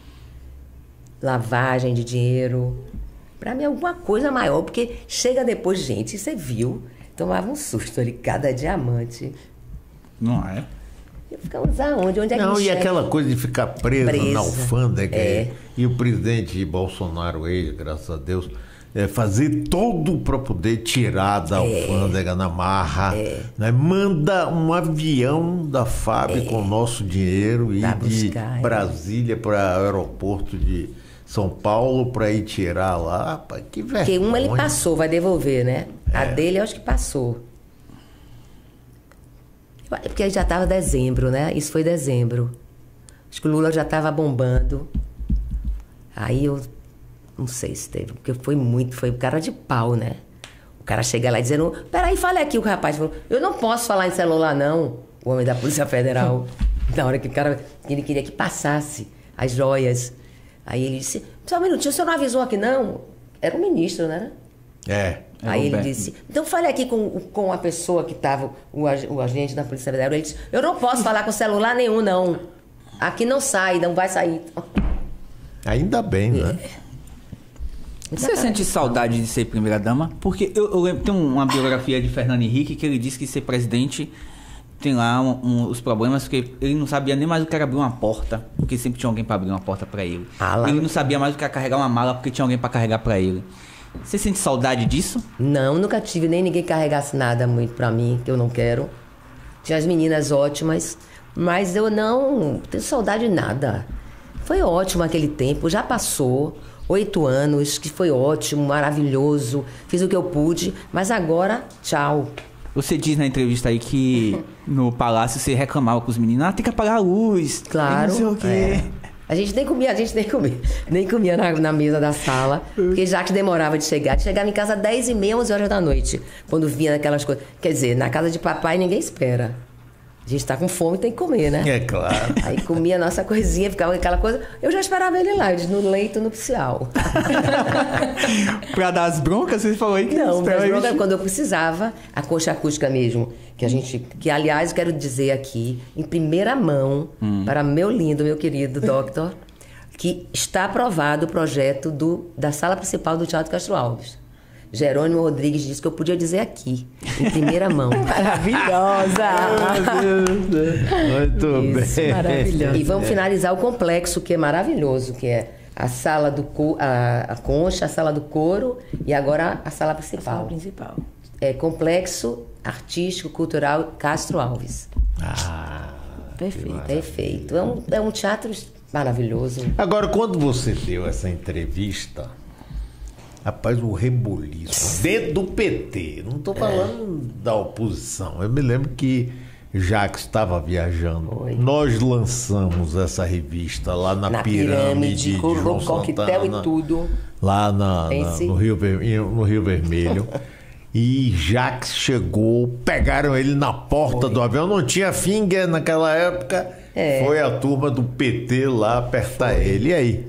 S6: Lavagem de dinheiro. Pra mim, alguma coisa maior. Porque chega depois, gente, você viu. Tomava um susto ali, cada diamante.
S7: Não é?
S6: E ficamos aonde? Onde é que
S5: Não, e
S6: chega?
S5: aquela coisa de ficar presa,
S6: Presa.
S5: na alfândega.
S6: É.
S5: E o presidente Bolsonaro, ele, graças a Deus, é, fazer tudo para poder tirar da alfândega na marra. É. Né? Manda um avião da F A B é. com o nosso dinheiro e ir de Brasília para o aeroporto de São Paulo para ir tirar lá. Pá, que vergonha.
S6: Porque uma ele passou, vai devolver, né? É. A dele eu acho que passou. Porque já estava dezembro, né? Isso foi dezembro. Acho que o Lula já estava bombando. Aí eu não sei se teve, porque foi muito, foi um cara de pau, né? O cara chega lá dizendo, peraí, fala aqui, o rapaz falou, eu não posso falar em celular, não, o homem da Polícia Federal. Na hora que o cara, ele queria que passasse as joias. Aí ele disse, só um minutinho, o senhor não avisou aqui, não? Era o ministro, né?
S5: É.
S6: Aí ele disse, então fale aqui com, com a pessoa que estava, o, o agente da Polícia Federal. Ele disse, eu não posso falar com celular nenhum, não. Aqui não sai, não vai sair.
S5: Ainda bem, né?
S7: É. Você sente saudade de ser primeira-dama? Porque eu, eu lembro, tem uma biografia de Fernando Henrique que ele disse que ser presidente tem lá um, um, os problemas, porque ele não sabia nem mais o que era abrir uma porta, porque sempre tinha alguém para abrir uma porta para ele. Ah, ele não sabia mais o que era carregar uma mala, porque tinha alguém para carregar para ele. Você sente saudade disso?
S6: Não, nunca tive nem ninguém carregasse nada muito pra mim, que eu não quero. Tinha as meninas ótimas, mas eu não tenho saudade de nada. Foi ótimo aquele tempo, já passou, oito anos, que foi ótimo, maravilhoso, fiz o que eu pude, mas agora, tchau.
S7: Você diz na entrevista aí que no palácio você reclamava com os meninos, ah, tem que apagar a luz.
S6: Claro.
S7: Não sei o quê.
S6: É. A gente nem comia, a gente nem comia, nem comia na, na mesa da sala, porque já que demorava de chegar. Chegava em casa às dez e meia, onze horas da noite, quando vinha aquelas coisas. Quer dizer, na casa de papai ninguém espera. A gente tá com fome, tem que comer, né?
S5: É claro.
S6: Aí comia a nossa coisinha, ficava aquela coisa. Eu já esperava ele lá, eles no leito nupcial.
S7: Pra dar as broncas, você falou aí que
S6: Não,
S7: esperava
S6: as broncas
S7: ele-
S6: quando eu precisava, a concha acústica mesmo, que a gente, que aliás eu quero dizer aqui, em primeira mão, para meu lindo, meu querido doctor, que está aprovado o projeto do, da sala principal do Teatro Castro Alves. Jerônimo Rodrigues disse que eu podia dizer aqui, em primeira mão.
S8: Maravilhosa!
S5: Muito
S6: Isso,
S5: bem.
S8: maravilhoso.
S6: E vamos finalizar o complexo, que é maravilhoso, que é a sala do co- a, a concha, a sala do coro e agora a sala principal.
S8: Sala principal.
S6: É Complexo Artístico Cultural Castro Alves.
S5: Ah,
S8: Perfeito.
S6: Perfeito. É um, é um teatro maravilhoso.
S5: agora, quando você deu essa entrevista, rapaz, o reboliço dentro do P T, não estou falando da oposição. Eu me lembro que Jacques estava viajando.
S6: Foi.
S5: Nós lançamos essa revista lá na,
S6: Na
S5: pirâmide,
S6: pirâmide,
S5: de
S6: com
S5: João
S6: o coquetel
S5: Santana,
S6: e tudo.
S5: lá na, na-
S6: Pense.
S5: no, Rio, Ver- no Rio Vermelho. E Jacques chegou, pegaram ele na porta do avião, não tinha finger naquela época.
S6: É.
S5: Foi a turma do P T lá apertar ele. E aí?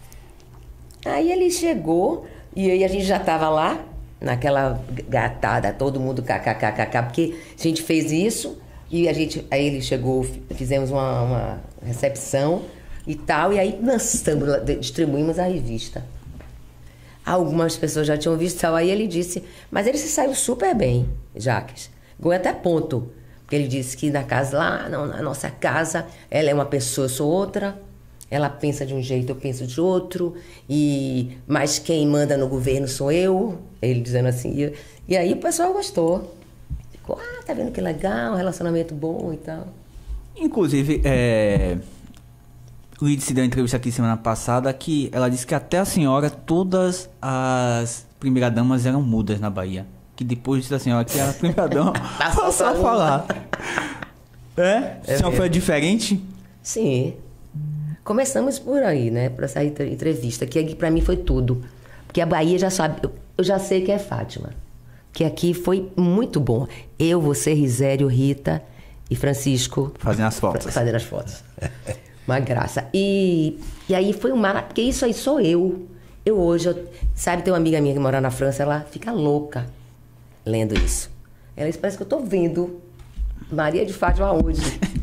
S6: Aí ele chegou e aí a gente já estava lá, naquela gatada, todo mundo kkkk, porque a gente fez isso e a gente, aí ele chegou, fizemos uma, uma recepção e tal, e aí lançamos, distribuímos a revista. Algumas pessoas já tinham visto tal, aí ele disse, mas ele se saiu super bem, Jacques. Ganhou até ponto, porque ele disse que na casa lá, não, na nossa casa, ela é uma pessoa, eu sou outra. Ela pensa de um jeito, eu penso de outro, e mas quem manda no governo sou eu, ele dizendo assim. E, e aí o pessoal gostou. Ficou, ah, tá vendo que legal, um relacionamento bom e tal.
S7: Inclusive, é... Lídice deu uma entrevista aqui semana passada que ela disse que até a senhora, todas as primeiras-damas eram mudas na Bahia. Que depois da senhora que era a primeira-dama,
S6: Passou
S7: passou a
S6: pra uma.
S7: falar. É?
S6: É
S7: A senhora foi diferente?
S6: Sim. Começamos por aí, né? Por essa entre- entrevista, que aqui pra mim foi tudo. Porque a Bahia já sabe, eu, eu já sei que é Fátima. Que aqui foi muito bom. Eu, você, Risério, Rita e Francisco.
S7: Fazendo as fotos.
S6: Fazendo as fotos. Uma graça. E, e aí foi um maravilha, porque isso aí sou eu. Eu hoje, eu, sabe, tem uma amiga minha que mora na França, ela fica louca lendo isso. Ela disse, parece que eu tô vendo Maria de Fátima hoje.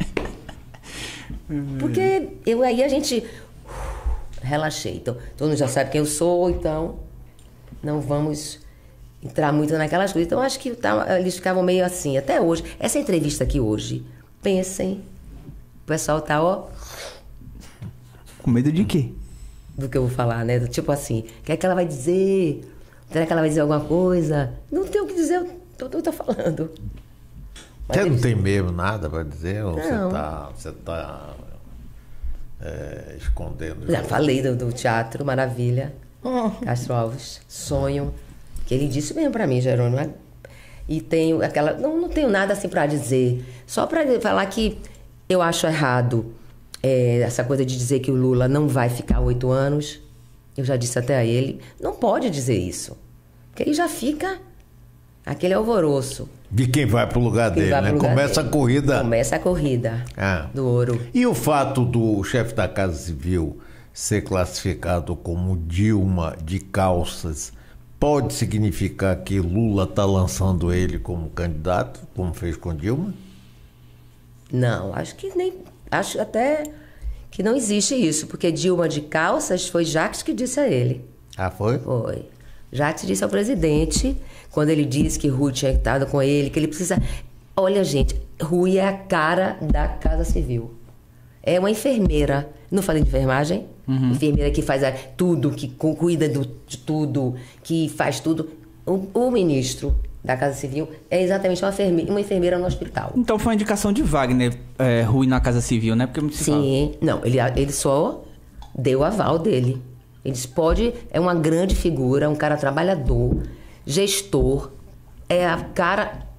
S6: Porque eu, aí a gente uh, relaxei. Então, todo mundo já sabe quem eu sou, então não vamos entrar muito naquelas coisas. Então, acho que tá, eles ficavam meio assim, até hoje. Essa entrevista aqui hoje, pensem, o pessoal tá, ó,
S7: Com medo de quê?
S6: do que eu vou falar, né? Do tipo assim, o que é que ela vai dizer? Será que ela vai dizer alguma coisa? Não tem o que dizer, eu tô, tô, tô falando. Mas
S5: Você não
S6: eles-
S5: tem mesmo nada para dizer? Ou você
S6: Não.
S5: tá, você tá é, escondendo?
S6: Já falei do, do teatro, maravilha. Castro Alves, sonho. Que ele disse mesmo pra mim, Jerônimo. E tenho aquela. Não, não tenho nada assim pra dizer. Só pra falar que eu acho errado é, essa coisa de dizer que o Lula não vai ficar oito anos. Eu já disse até a ele. Não pode dizer isso. Porque aí já fica aquele alvoroço.
S5: De quem vai pro lugar
S6: Quem
S5: dele,
S6: vai
S5: né?
S6: pro lugar
S5: Começa
S6: dele.
S5: a corrida.
S6: Começa a corrida
S5: Ah.
S6: do ouro.
S5: E o fato do chefe da Casa Civil ser classificado como Dilma de calças pode significar que Lula está lançando ele como candidato, como fez com Dilma?
S6: Não, acho que nem. Acho até que não existe isso, porque Dilma de calças foi Jacques que disse a ele.
S5: Ah, foi?
S6: Foi. Jacques disse ao presidente, quando ele disse que Rui tinha estado com ele, que ele precisa. Olha, gente, Rui é a cara da Casa Civil. É uma enfermeira. Não falei de enfermagem? Enfermeira que faz a- tudo, que cu- cuida do- de tudo, que faz tudo. O, o ministro da Casa Civil é exatamente uma enfermeira, uma enfermeira no hospital.
S7: Então foi uma indicação de Wagner, é, Rui na Casa Civil, né? Porque muito se fala.
S6: Sim, não, ele, ele só deu o aval dele. Ele disse, pode, é uma grande figura, um cara trabalhador, gestor, é a cara,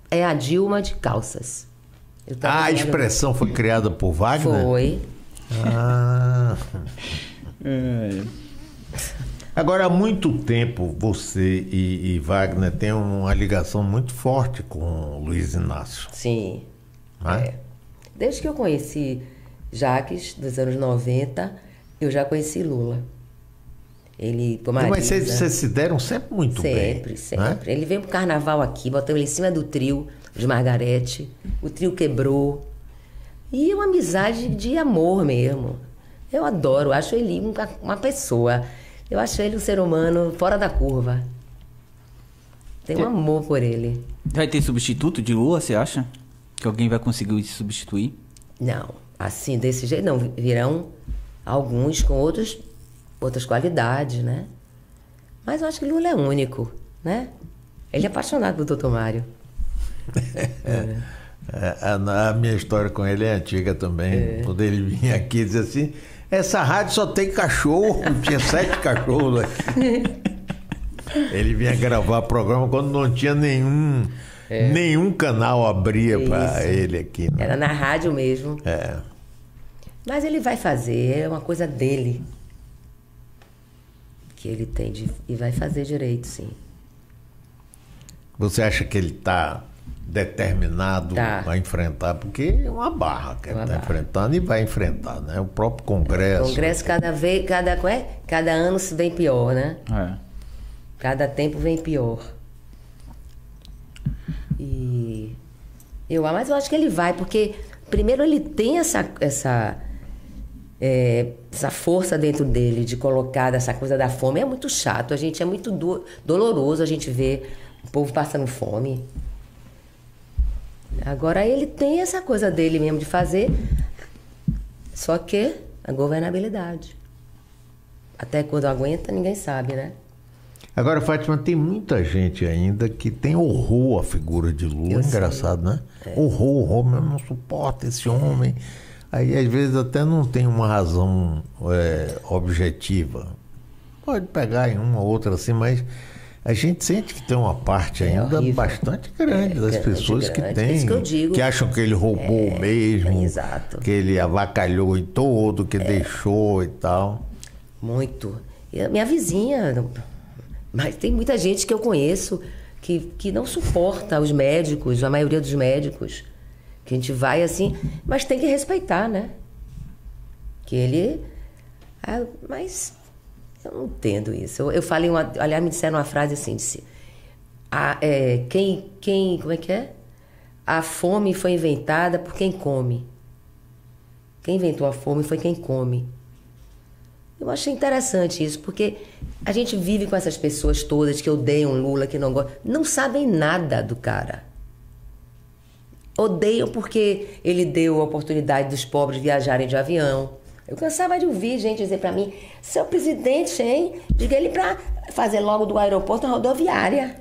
S6: é a Dilma de calças. Eu tava
S5: Ah, a
S6: vendo-
S5: expressão foi criada por Wagner?
S6: Foi.
S5: Ah. Agora, há muito tempo você e, e Wagner têm uma ligação muito forte com o Luiz Inácio.
S6: Sim.
S5: Não é?
S6: É. Desde que eu conheci Jaques, dos anos noventa, eu já conheci Lula. Ele, com Marisa,
S5: Mas vocês, vocês se deram sempre muito bem.
S6: sempre, sempre.
S5: né?
S6: Ele veio pro carnaval aqui, botou ele em cima do trio de Margarete. O trio quebrou. E é uma amizade de amor mesmo. Eu adoro, acho ele uma, uma pessoa. Eu acho ele um ser humano fora da curva. Tenho um amor por ele.
S7: Vai ter substituto de Lula, você acha? Que alguém vai conseguir substituir?
S6: Não, assim, desse jeito não. Virão alguns com outros, outras qualidades, né? Mas eu acho que Lula é único, né? Ele é apaixonado pelo doutor Mário.
S5: É, a, a minha história com ele é antiga também. Quando ele vinha aqui e dizia assim, essa rádio só tem cachorro, tinha sete cachorros aqui. Ele vinha gravar programa quando não tinha nenhum, nenhum canal abria para
S6: Isso.
S5: ele aqui. Né?
S6: Era na rádio mesmo.
S5: É.
S6: Mas ele vai fazer, é uma coisa dele. Que ele tem de, e vai fazer direito, sim.
S5: Você acha que ele está determinado
S6: Tá.
S5: a enfrentar? Porque é uma barra que
S6: É
S5: ele
S6: uma
S5: está
S6: barra.
S5: enfrentando e vai enfrentar, né? O próprio Congresso.
S6: O Congresso cada vez, cada, qual é? Cada ano se vem pior, né?
S7: É.
S6: Cada tempo vem pior. E eu, mas eu acho que ele vai, porque primeiro ele tem essa essa é, essa força dentro dele de colocar dessa coisa da fome. É muito chato, a gente é muito do, doloroso a gente ver o povo passando fome. Agora ele tem essa coisa dele mesmo de fazer, só que a governabilidade. Até quando aguenta, ninguém sabe, né?
S5: Agora, Fátima, tem muita gente ainda que tem horror à figura de Lula.
S6: Eu
S5: Engraçado, né? Horror, horror, mesmo não suporta esse homem. Aí, às vezes, até não tem uma razão é, objetiva. Pode pegar em uma ou outra assim, mas a gente sente que tem uma parte
S6: É
S5: ainda
S6: horrível.
S5: bastante grande
S6: É,
S5: das
S6: grande,
S5: pessoas
S6: grande.
S5: que têm,
S6: Isso que eu digo.
S5: que acham que ele roubou mesmo,
S6: exato.
S5: que ele avacalhou em todo, que deixou e tal.
S6: Muito. E a minha vizinha, não- mas tem muita gente que eu conheço que, que não suporta os médicos, a maioria dos médicos. Que a gente vai assim, mas tem que respeitar, né? Que ele. Ah, mas eu não entendo isso. Eu, eu falei uma. Aliás, me disseram uma frase assim: disse, ah, é, quem, quem. Como é que é? A fome foi inventada por quem come. Quem inventou a fome foi quem come. Eu achei interessante isso, porque a gente vive com essas pessoas todas que odeiam Lula, que não gostam, não sabem nada do cara. Odeiam porque ele deu a oportunidade dos pobres viajarem de avião. Eu cansava de ouvir gente dizer pra mim, seu presidente, hein? Diga ele pra fazer logo do aeroporto uma rodoviária.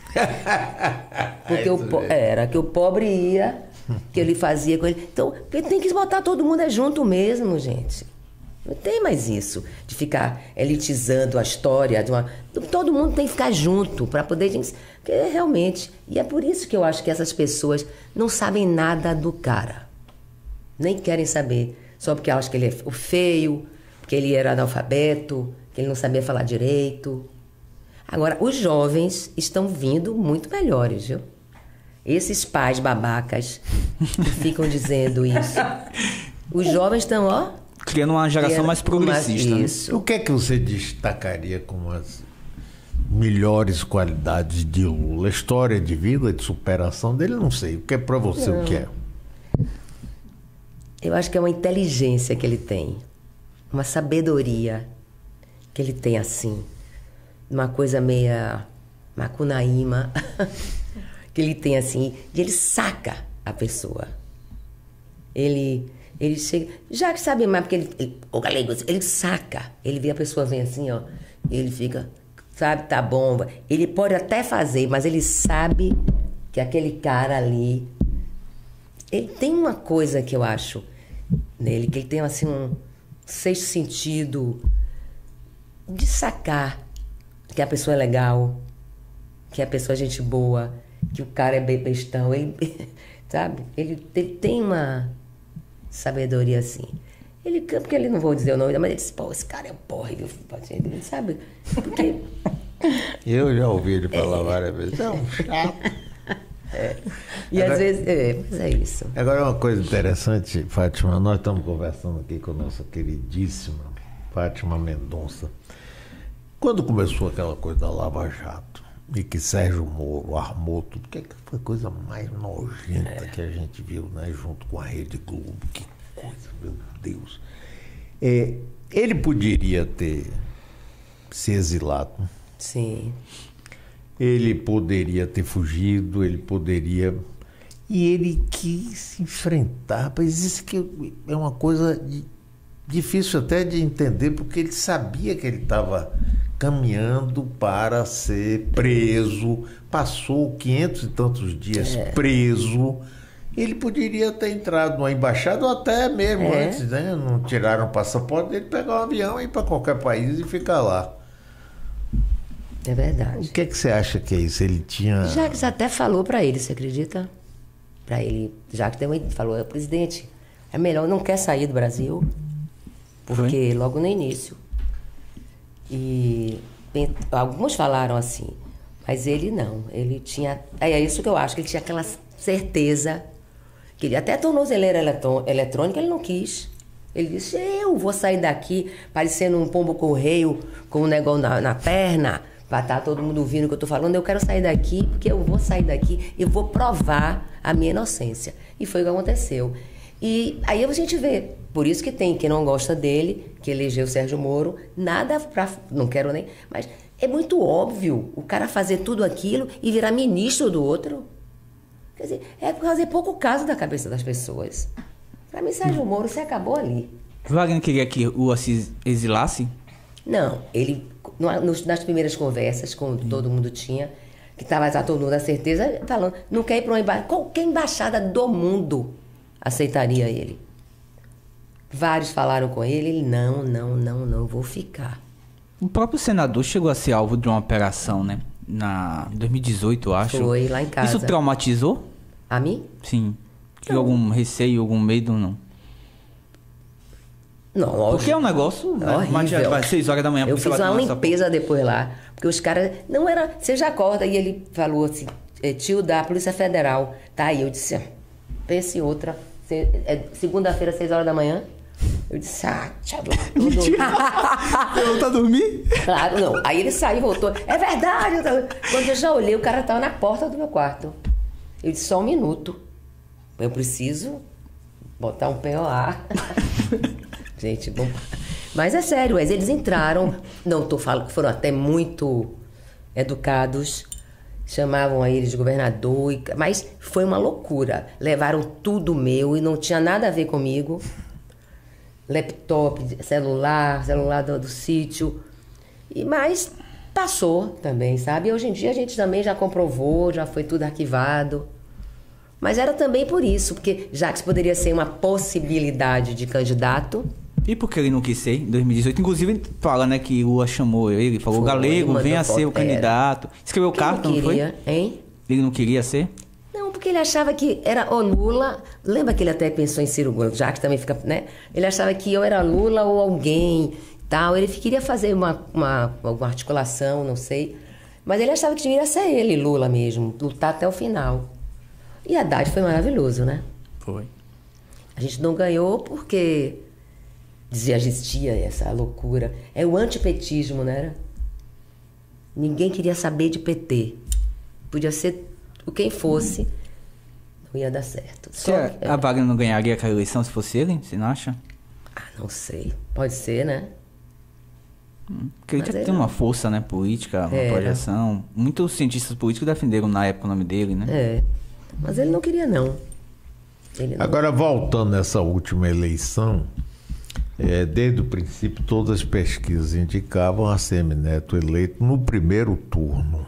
S6: Porque o po- era que o pobre ia, que ele fazia com ele. Então, tem que botar todo mundo é junto mesmo, gente. Não tem mais isso de ficar elitizando a história de uma. Todo mundo tem que ficar junto para poder. Porque realmente. E é por isso que eu acho que essas pessoas não sabem nada do cara. Nem querem saber. Só porque acham que ele é o feio, que ele era analfabeto, que ele não sabia falar direito. Agora, os jovens estão vindo muito melhores, viu? Esses pais babacas que ficam dizendo isso. Os jovens estão, ó.
S7: Criando uma geração mais progressista. né?
S6: Isso.
S5: O que é que você destacaria como as melhores qualidades de Lula? História de vida, de superação dele, não sei. O que é pra você, o que é?
S6: Eu acho que é uma inteligência que ele tem. Uma sabedoria que ele tem, assim. Uma coisa meia macunaíma. Que ele tem, assim. E ele saca a pessoa. Ele... Ele chega, já que sabe mais, porque ele, ele, o galego, ele saca. Ele vê a pessoa vem assim, ó. E ele fica, sabe, tá bom. Ele pode até fazer, mas ele sabe que aquele cara ali. Ele tem uma coisa que eu acho nele, que ele tem assim um sexto sentido de sacar que a pessoa é legal, que a pessoa é gente boa, que o cara é bem bestão. Ele, sabe? Ele, ele tem uma sabedoria assim. Ele, porque ele não vou dizer o nome, mas ele disse, pô, esse cara é porra, viu? Sabe? Porque...
S5: Eu já ouvi ele falar é. várias vezes. É um chato.
S6: É. E
S5: agora,
S6: às vezes, é, mas é isso.
S5: Agora uma coisa interessante, Fátima, nós estamos conversando aqui com a nossa queridíssima Fátima Mendonça. Quando começou aquela coisa da Lava Jato e que Sérgio Moro armou tudo, que foi a coisa mais nojenta é. que a gente viu, né, junto com a Rede Globo, que coisa, meu Deus. É, ele poderia ter se exilado.
S6: Sim.
S5: Ele poderia ter fugido, ele poderia... E ele quis enfrentar, mas isso que é uma coisa de, difícil até de entender, porque ele sabia que ele estava caminhando para ser preso, passou quinhentos e tantos dias é. preso. Ele poderia ter entrado numa embaixada ou até mesmo é. antes, né? Não tiraram o passaporte dele, pegar um avião e ir para qualquer país e ficar lá.
S6: É verdade.
S5: O que é que você acha que é isso? Ele tinha...
S6: Jacques até falou para ele, você acredita? Para ele, Jacques também falou, presidente, é melhor, não quer sair do Brasil, porque Foi? logo no início. E alguns falaram assim, mas ele não, ele tinha... É isso que eu acho, que ele tinha aquela certeza, que ele até tornozeleira eletrônica, ele não quis. Ele disse, eu vou sair daqui parecendo um pombo correio com um negócio na, na perna, para estar todo mundo ouvindo o que eu estou falando. Eu quero sair daqui, porque eu vou sair daqui e vou provar a minha inocência. E foi o que aconteceu. E aí a gente vê, por isso que tem quem não gosta dele, que elegeu o Sérgio Moro, nada pra... Não quero nem... Mas é muito óbvio o cara fazer tudo aquilo e virar ministro do outro. Quer dizer, é fazer pouco caso da cabeça das pessoas. Para mim, Sérgio Moro, você acabou ali.
S7: Wagner queria que o Assis exilasse?
S6: Não, ele, nas primeiras conversas, como hum. todo mundo tinha, que estava já todo mundo na certeza, falando, não quer ir para uma embaixada. Qualquer embaixada do mundo aceitaria ele. Vários falaram com ele, ele, não, não, não, não, vou ficar.
S7: O próprio senador chegou a ser alvo de uma operação, né? Na dois mil e dezoito, eu acho.
S6: Foi, lá em casa.
S7: Isso traumatizou?
S6: A mim?
S7: Sim. Tinha algum receio, algum medo, não?
S6: Não,
S7: porque é um negócio...
S6: É horrível.
S7: Vai seis horas da manhã.
S6: Eu fiz uma limpeza depois lá. Porque os caras... Não era... Você já acorda. E ele falou assim... Tio da Polícia Federal. Tá aí. Eu disse... Pense em outra. É segunda-feira, seis horas da manhã. Eu disse... Ah, tchau.
S7: Você voltou a dormir?
S6: Claro, não. Aí ele saiu e voltou. É verdade. Quando eu já olhei, o cara tava na porta do meu quarto. Eu disse... Só um minuto. Eu preciso botar um P O A. Gente, bom. Mas é sério, eles entraram, não tô falando que foram até muito educados, chamavam a eles de governador, mas foi uma loucura. Levaram tudo meu e não tinha nada a ver comigo. Laptop, celular, celular do, do sítio. E, mas passou também, sabe? E hoje em dia a gente também já comprovou, já foi tudo arquivado. Mas era também por isso, porque Jacques poderia ser uma possibilidade de candidato.
S7: E por que ele não quis ser em dois mil e dezoito? Inclusive, ele fala, né, que Lula chamou ele, falou, Foi, Galego, venha ser o candidato. Escreveu carta, não, não foi?
S6: Hein?
S7: Ele não queria ser?
S6: Não, porque ele achava que era o Lula... Lembra que ele até pensou em Ciro Gomes, Jacques também fica, né? Ele achava que eu era Lula ou alguém, tal. Ele queria fazer uma, uma, uma articulação, não sei. Mas ele achava que devia ser ele, Lula mesmo, lutar até o final. E Haddad foi maravilhoso, né?
S7: Foi.
S6: A gente não ganhou porque já existia essa loucura. É o antipetismo, não era? Ninguém queria saber de P T. Podia ser quem fosse, não ia dar certo.
S7: Só a, que, a Wagner não ganharia aquela eleição se fosse ele? Você não acha?
S6: Ah, não sei. Pode ser, né?
S7: Hum, porque ele já tem uma força, né, política, uma é. projeção. Muitos cientistas políticos defenderam na época o nome dele, né?
S6: É. Mas ele não queria, não. Ele não.
S5: Agora, voltando nessa última eleição, é, desde o princípio, todas as pesquisas indicavam a Semineto eleito no primeiro turno.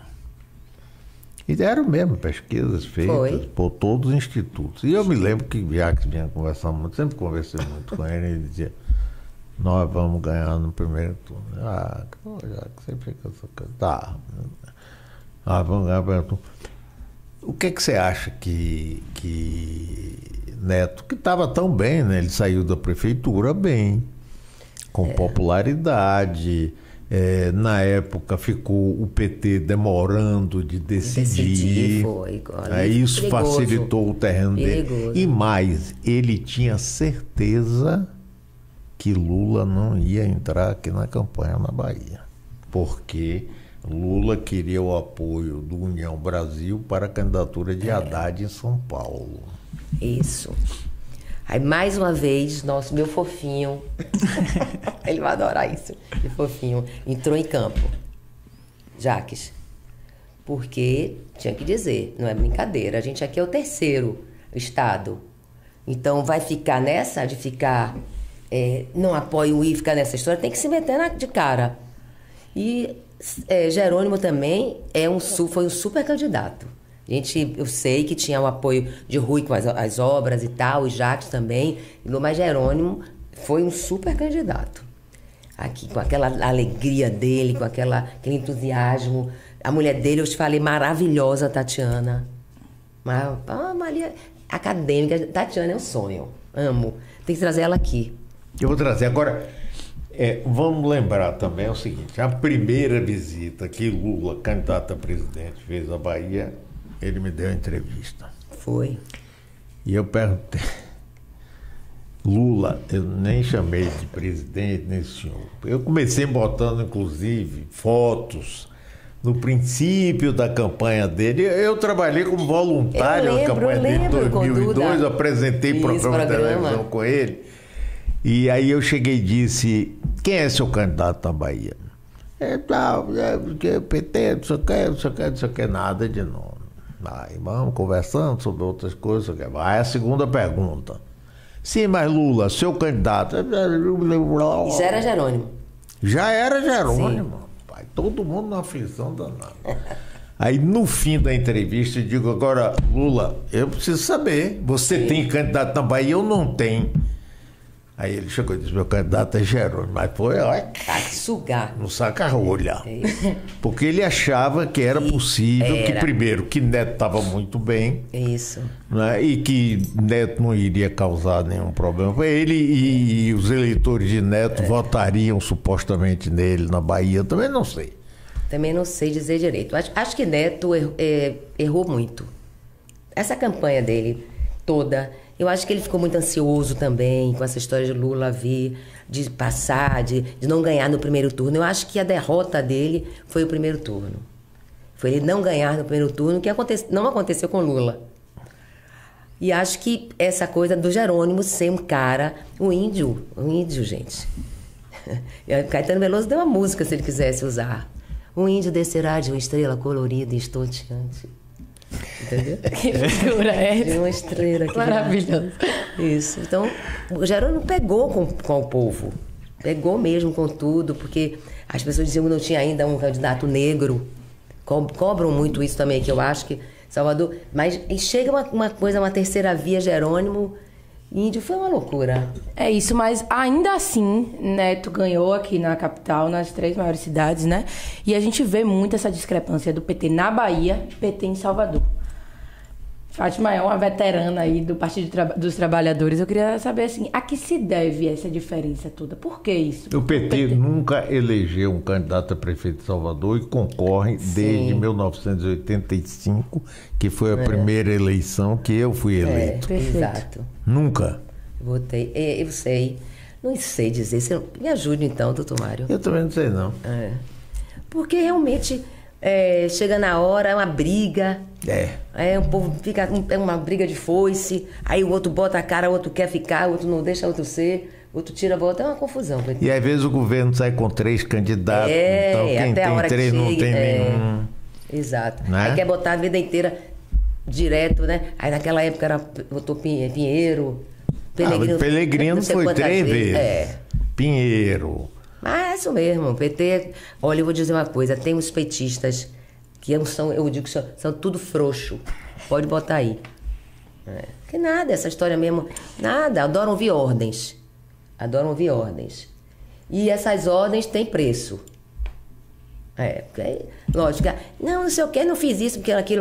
S5: E eram mesmo pesquisas feitas Foi. por todos os institutos. E eu me lembro que Jacques vinha conversando muito, sempre conversei muito com ele, ele dizia, nós vamos ganhar no primeiro turno. Ah, Jacques, você fica essa coisa. Tá. Nós vamos ganhar no primeiro turno. o que, que você acha que, que Neto, que estava tão bem, né? Ele saiu da prefeitura bem, com é. popularidade. É, na época ficou o P T demorando de decidir. decidir foi, aí isso perigoso, facilitou o terreno perigoso. dele. E mais, ele tinha certeza que Lula não ia entrar aqui na campanha na Bahia. Porque Lula queria o apoio do União Brasil para a candidatura de é. Haddad em São Paulo.
S6: Isso. Aí, mais uma vez, nosso meu fofinho, ele vai adorar isso, meu fofinho, entrou em campo, Jaques. Porque, tinha que dizer, não é brincadeira, a gente aqui é o terceiro estado. Então, vai ficar nessa de ficar, é, não apoio o I, ficar nessa história, tem que se meter na, de cara. E é, Jerônimo também é um, foi um super candidato. Gente, eu sei que tinha o apoio de Rui com as, as obras e tal, e Jacques também, mas Jerônimo foi um super candidato. Aqui, com aquela alegria dele, com aquela, aquele entusiasmo. A mulher dele, eu te falei, maravilhosa, Tatiana. Mas, ah, Maria, acadêmica, Tatiana é um sonho, amo. Tem que trazer ela aqui.
S5: Eu vou trazer. Agora, é, vamos lembrar também o seguinte, a primeira visita que Lula, candidato a presidente, fez à Bahia, ele me deu uma entrevista.
S6: Foi.
S5: E eu perguntei, Lula, eu nem chamei de presidente, nem senhor. Eu comecei botando, inclusive, fotos no princípio da campanha dele. Eu trabalhei como voluntário
S6: lembro,
S5: na campanha dele em dois mil e dois, apresentei Isso, programa, programa de televisão com ele. E aí eu cheguei e disse, quem é seu candidato na Bahia? É, tal, é, P T, não sei o que, não sei o que, não sei o que, nada de nome. Aí vamos conversando sobre outras coisas. Aí a segunda pergunta. Sim, mas Lula, seu candidato.
S6: E já era Jerônimo.
S5: Já era Jerônimo. Pai, todo mundo na aflição danada. Aí no fim da entrevista eu digo, agora, Lula, eu preciso saber. Você Sim. tem candidato na Bahia ou não tem? Aí ele chegou e disse, meu candidato é Jerônimo, mas foi, olha,
S6: sugar.
S5: No saca-rolha. É porque ele achava que era possível, era. que primeiro, que Neto estava muito bem.
S6: Isso.
S5: Né, e que Neto não iria causar nenhum problema. Ele e, e os eleitores de Neto é. votariam supostamente nele na Bahia, também não sei.
S6: Também não sei dizer direito. Acho, acho que Neto errou, é, errou muito. Essa campanha dele toda... Eu acho que ele ficou muito ansioso também com essa história de Lula vir, de passar, de, de não ganhar no primeiro turno. Eu acho que a derrota dele foi o primeiro turno. Foi ele não ganhar no primeiro turno, que aconte, não aconteceu com Lula. E acho que essa coisa do Jerônimo ser um cara, um índio, um índio, gente. Caetano Veloso deu uma música se ele quisesse usar. Um índio descerá de uma estrela colorida e estonteante. Entendeu?
S8: Que figura é essa?
S6: De uma estrela.
S8: Maravilhoso.
S6: Isso. Então, o Jerônimo pegou com, com o povo. Pegou mesmo com tudo, porque as pessoas diziam que não tinha ainda um candidato negro. Co- cobram muito isso também, que eu acho que Salvador... Mas chega uma, uma coisa, uma terceira via, Jerônimo... Índio, foi uma loucura.
S8: É isso, mas ainda assim, Neto ganhou aqui na capital, nas três maiores cidades, né? E a gente vê muito essa discrepância do P T na Bahia e P T em Salvador. Fátima é uma veterana aí do Partido dos Trabalhadores. Eu queria saber, assim, a que se deve essa diferença toda? Por que isso?
S5: O P T, o P T nunca elegeu um candidato a prefeito de Salvador e concorre Sim. desde mil novecentos e oitenta e cinco, que foi a é. primeira eleição que eu fui eleito.
S6: É, exato.
S5: Nunca.
S6: Votei. Eu sei. Não sei dizer. Você me ajude então, doutor Mário.
S5: Eu também não sei, não.
S6: É. Porque realmente... É, chega na hora, é uma briga.
S5: É.
S6: É, o povo fica. É uma briga de foice. Aí o outro bota a cara, o outro quer ficar, o outro não deixa o outro ser, o outro tira a volta. É uma confusão.
S5: E às vezes o governo sai com três candidatos. É, então quem
S6: até
S5: tem
S6: a hora
S5: três
S6: que
S5: não
S6: chega,
S5: tem
S6: é,
S5: nenhum.
S6: Exato.
S5: Né?
S6: Aí quer botar a vida inteira direto, né? Aí naquela época era botou Pinheiro.
S5: Pelegrino, ah, Pelegrino foi três vezes. vezes. É. Pinheiro.
S6: Mas é isso mesmo, o P T... Olha, eu vou dizer uma coisa, tem os petistas que são, eu digo que são, são tudo frouxo. Pode botar aí. É. Que nada, essa história mesmo... Nada, adoram ouvir ordens. Adoram ouvir ordens. E essas ordens têm preço. É, porque, lógico, não, não sei o que, não fiz isso, porque aquilo...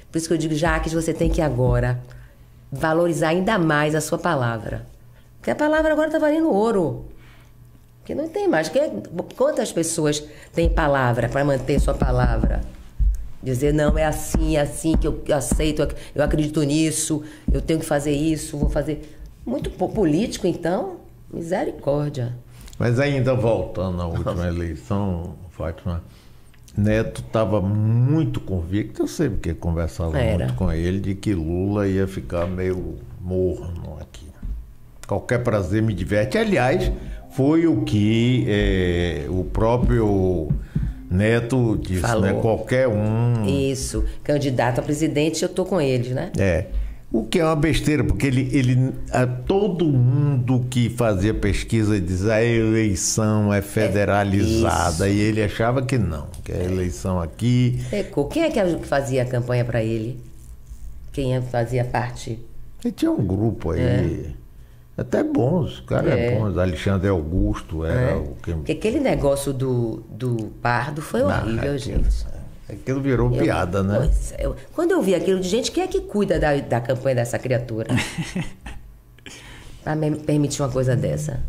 S6: Por isso que eu digo, Jaques, você tem que agora valorizar ainda mais a sua palavra. Porque a palavra agora está valendo ouro. Porque não tem mais. Quantas pessoas têm palavra para manter sua palavra? Dizer, não, é assim, é assim que eu aceito, eu acredito nisso, eu tenho que fazer isso, vou fazer... Muito político, então, misericórdia.
S5: Mas ainda voltando à última eleição, Fátima, Neto estava muito convicto, eu sempre que conversava
S6: Era.
S5: muito com ele, de que Lula ia ficar meio morno aqui. Qualquer prazer me diverte. Aliás, foi o que é, o próprio Neto disse,
S6: Falou.
S5: né? Qualquer um...
S6: Isso, candidato a presidente, eu tô com eles, né?
S5: É. O que é uma besteira, porque ele, ele a, todo mundo que fazia pesquisa diz a eleição é federalizada,
S6: É,
S5: e ele achava que não, que a eleição aqui...
S6: Pecou. Quem é que fazia a campanha para ele? Quem é- fazia parte?
S5: Ele tinha um grupo aí, até bons, cara é.
S6: É.
S5: bons, Alexandre Augusto era
S6: É.
S5: o que...
S6: Porque aquele negócio do, do Pardo foi
S5: Não,
S6: horrível,
S5: aquilo-
S6: gente.
S5: Aquilo virou
S6: Eu-
S5: piada, né?
S6: Pois é, eu- quando eu vi aquilo de gente, quem é que cuida da, da campanha dessa criatura? Pra me permitir uma coisa dessa.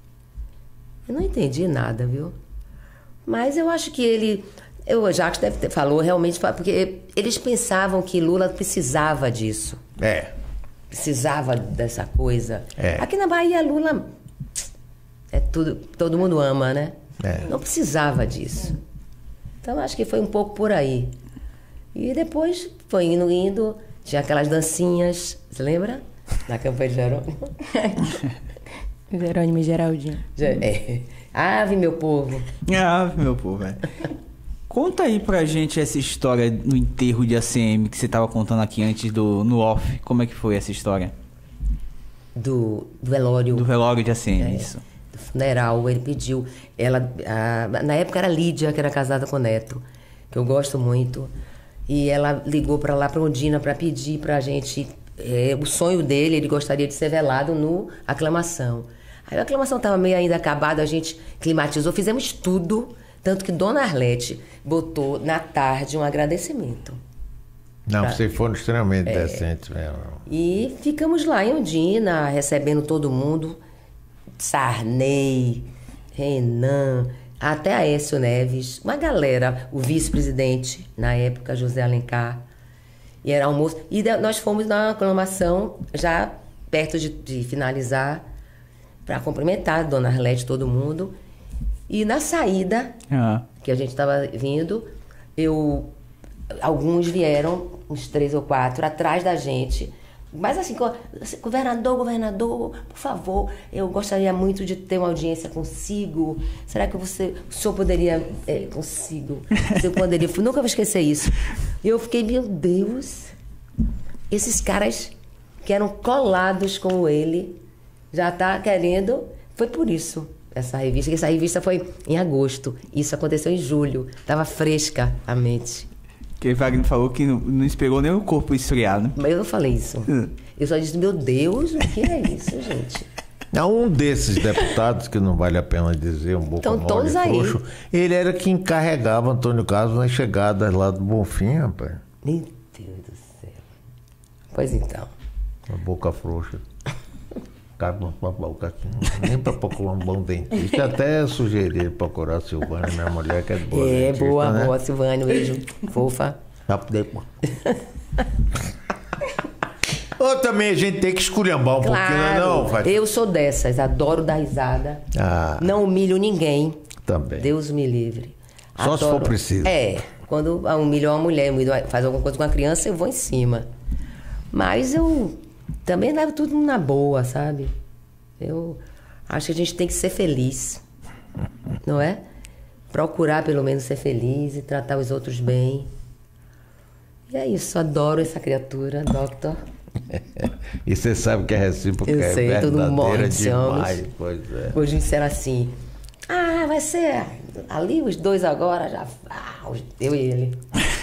S6: Eu não entendi nada, viu? Mas eu acho que ele... Eu, o Jacques deve ter, falou realmente... Porque eles pensavam que Lula precisava disso.
S5: É.
S6: Precisava dessa coisa.
S5: É.
S6: Aqui na Bahia, Lula... É tudo, todo mundo ama, né?
S5: É.
S6: Não precisava disso. Então, acho que foi um pouco por aí. E depois foi indo, indo. Tinha aquelas dancinhas, você lembra? Na campanha de Jerônimo.
S8: Jerônimo e Geraldinho.
S6: É. Ave, meu povo.
S7: Ah, meu povo, é. Conta aí pra gente essa história no enterro de A C M que você tava contando aqui antes do, no off. Como é que foi essa história?
S6: Do, do velório.
S7: Do velório de A C M,
S6: É.
S7: isso.
S6: Do funeral, ele pediu. Ela, a- na época era Lídia, que era casada com o Neto, que eu gosto muito. E ela ligou para lá, para Ondina, para pedir pra gente. É, o sonho dele, ele gostaria de ser velado no Aclamação. Aí a Aclamação estava meio ainda acabada, a gente climatizou, fizemos tudo. Tanto que Dona Arlete botou na tarde um agradecimento.
S5: Não,
S6: Pra-
S5: vocês foram extremamente decentes mesmo.
S6: E ficamos lá em Ondina, recebendo todo mundo. Sarney, Renan, até Aécio Neves, uma galera, o vice-presidente, na época, José Alencar. E era almoço. E da- nós fomos na aclamação, já perto de, de finalizar, para cumprimentar a Dona Arlete, todo mundo. E na saída,
S7: Ah.
S6: que a gente estava vindo, eu alguns vieram, uns três ou quatro, atrás da gente. Mas assim, co- governador, governador, por favor, eu gostaria muito de ter uma audiência consigo. Será que você, o senhor poderia, é, consigo, você poderia, eu nunca vou esquecer isso. E eu fiquei, meu Deus, esses caras que eram colados com ele, já tá querendo, foi por isso. Essa revista, essa revista foi em agosto. Isso aconteceu em julho. Tava fresca a mente.
S7: Porque Wagner falou que não, não esperou nem o corpo esfriar, né?
S6: Mas eu não falei isso. Eu só disse, meu Deus, o que é isso, gente?
S5: Não, um desses deputados, que não vale a pena dizer, um boca
S6: Estão
S5: mole
S6: todos aí.
S5: frouxo, ele era quem encarregava Antônio Carlos nas chegadas lá do Bonfim, rapaz.
S6: Meu Deus do céu. Pois então.
S5: Uma boca frouxa. Cara, uma boca aqui. Nem pra procurar um bom dentista. Até sugeri ele procurar a Silvana, minha mulher, que é boa
S6: É,
S5: dentista,
S6: boa,
S5: né?
S6: boa, Silvânia, beijo. Fofa.
S5: Tá, depois. Ou também a gente tem que esculhambar um pouquinho, né,
S6: Claro,
S5: não, Fátima?
S6: eu sou dessas, adoro dar risada.
S5: Ah.
S6: Não humilho ninguém.
S5: Também.
S6: Deus me livre.
S5: Só se for preciso.
S6: É, quando humilho uma mulher, humilho, faz alguma coisa com uma criança, eu vou em cima. Mas eu também levo tudo na boa, sabe? Eu acho que a gente tem que ser feliz, não é? Procurar pelo menos ser feliz e tratar os outros bem. E é isso, adoro essa criatura, Doctor.
S5: E você sabe que é recíproco,
S6: Eu
S5: é
S6: sei, todo mundo morre
S5: verdadeira
S6: de ciúmes.
S5: demais. Pois é.
S6: Hoje disseram assim, ah, vai ser ali os dois agora, já, ah, os- eu e ele.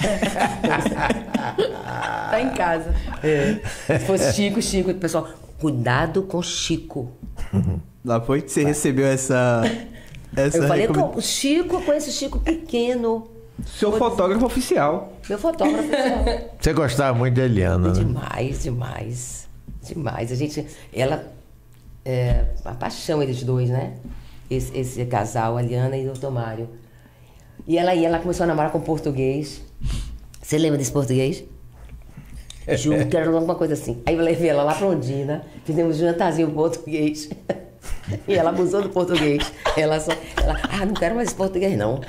S6: Tá em casa. É. Se fosse Chico, Chico, o pessoal, cuidado com Chico.
S7: Lá foi que você recebeu essa... essa
S6: Eu falei,
S7: recome-
S6: com o Chico, eu conheço o Chico pequeno.
S7: Seu fotógrafo oficial.
S6: Meu fotógrafo oficial.
S5: Você gostava muito de Eliana, né?
S6: Demais, demais. Demais. A gente. Ela. É, a paixão eles dois, né? Esse, esse casal, a Eliana e o doutor Mário. E ela ia, ela começou a namorar com um português. Você lembra desse português? Juro que era alguma coisa assim. Aí eu levei ela lá pra Ondina, fizemos um jantarzinho português. E ela abusou do português. Ela só. Ela, ah, não quero mais esse português, não.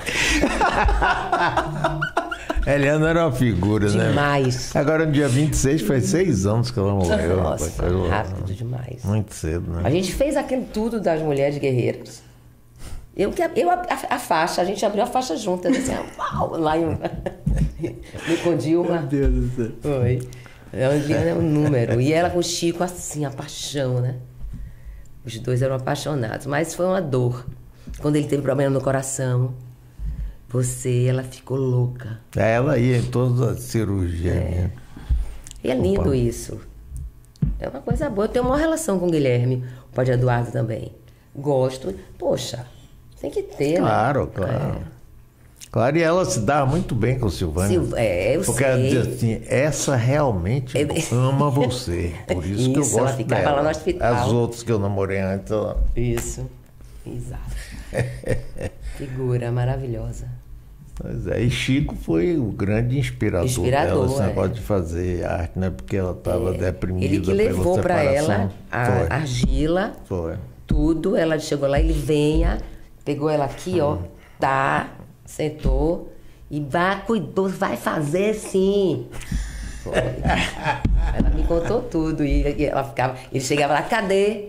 S5: A Eliana era uma figura,
S6: demais.
S5: Né? Agora, no dia vinte e seis, foi seis anos que ela morreu.
S6: Nossa,
S5: foi
S6: rápido demais.
S5: Muito cedo, né?
S6: A gente fez aquilo tudo das mulheres guerreiras. Eu, eu a, a, a faixa, a gente abriu a faixa juntas, assim, uau, lá em, com Dilma.
S7: Meu Deus do céu.
S6: Foi. É um número. E ela com o Chico, assim, a paixão, né? Os dois eram apaixonados, mas foi uma dor. Quando ele teve problema no coração, você, ela ficou louca.
S5: Ela ia em todas as cirurgias.
S6: É.
S5: Né?
S6: E é lindo
S5: Opa.
S6: Isso. É uma coisa boa. Eu tenho uma relação com o Guilherme, o pai de Eduardo também. Gosto. Poxa, tem que ter,
S5: claro,
S6: né?
S5: Claro, claro.
S6: É.
S5: Claro, e ela se dá muito bem com o Silvânio.
S6: Sil... É, eu
S5: porque
S6: sei.
S5: Porque ela diz assim, essa realmente
S6: é...
S5: ama você. Por isso, isso que eu gosto
S6: ela ficava
S5: dela.
S6: lá no hospital.
S5: As outras que eu namorei antes. Ela...
S6: Isso, exato. Figura maravilhosa.
S5: Pois é, e Chico foi o grande inspirador,
S6: inspirador
S5: dela, esse
S6: é.
S5: negócio de fazer arte, né? Porque ela estava é. deprimida.
S6: Ele que levou para ela a argila,
S5: foi.
S6: tudo. Ela chegou lá, ele venha, pegou ela aqui, hum. ó, tá, sentou e vai, cuidou, vai fazer sim. Foi. Ela me contou tudo e ela ficava, ele chegava lá, cadê?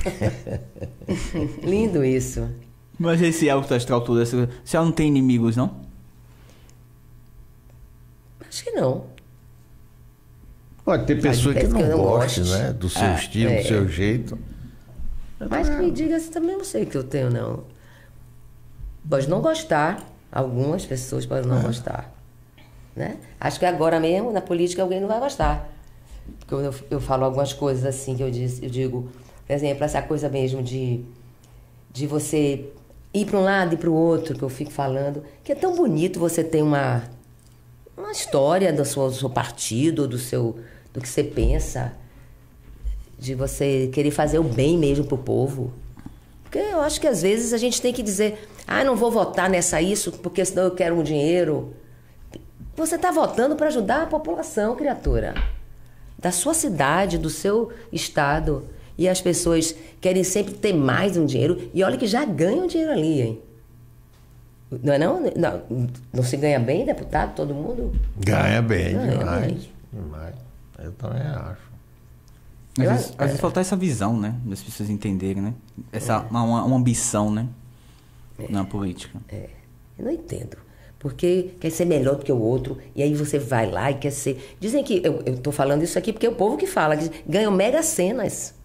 S6: Lindo isso.
S7: Mas esse alto astral todo, essa... você não tem inimigos, não?
S6: Acho que não.
S5: Pode ter pessoa que não, que não goste,
S6: goste,
S5: né? Do seu
S6: é,
S5: estilo,
S6: é.
S5: do seu jeito.
S6: Mas que me diga assim, também não sei que eu tenho, não. Pode não gostar. Algumas pessoas podem não é. gostar. Né? Acho que agora mesmo, na política, alguém não vai gostar. Porque eu, eu falo algumas coisas assim que eu, disse, eu digo, por exemplo, essa coisa mesmo de, de você ir para um lado e para o outro, que eu fico falando, que é tão bonito você ter uma, uma história do seu, do seu partido, do, seu, do que você pensa, de você querer fazer o bem mesmo para o povo. Porque eu acho que às vezes a gente tem que dizer, ah, não vou votar nessa isso, porque senão eu quero um dinheiro. Você está votando para ajudar a população, criatura. Da sua cidade, do seu estado. E as pessoas querem sempre ter mais um dinheiro. E olha que já ganham dinheiro ali, hein? Não é não? Não, não se ganha bem, deputado, todo mundo?
S5: Ganha bem,
S6: ganha
S5: demais.
S6: Bem.
S5: demais. Eu também acho.
S7: Às, vezes, às vezes falta essa visão, né? Das pessoas entenderem, né? Essa, é. uma, uma ambição, né? É. Na política.
S6: É. Eu não entendo. Porque quer ser melhor do que o outro, e aí você vai lá e quer ser... Dizem que... Eu, eu tô falando isso aqui porque é o povo que fala, que ganham mega cenas.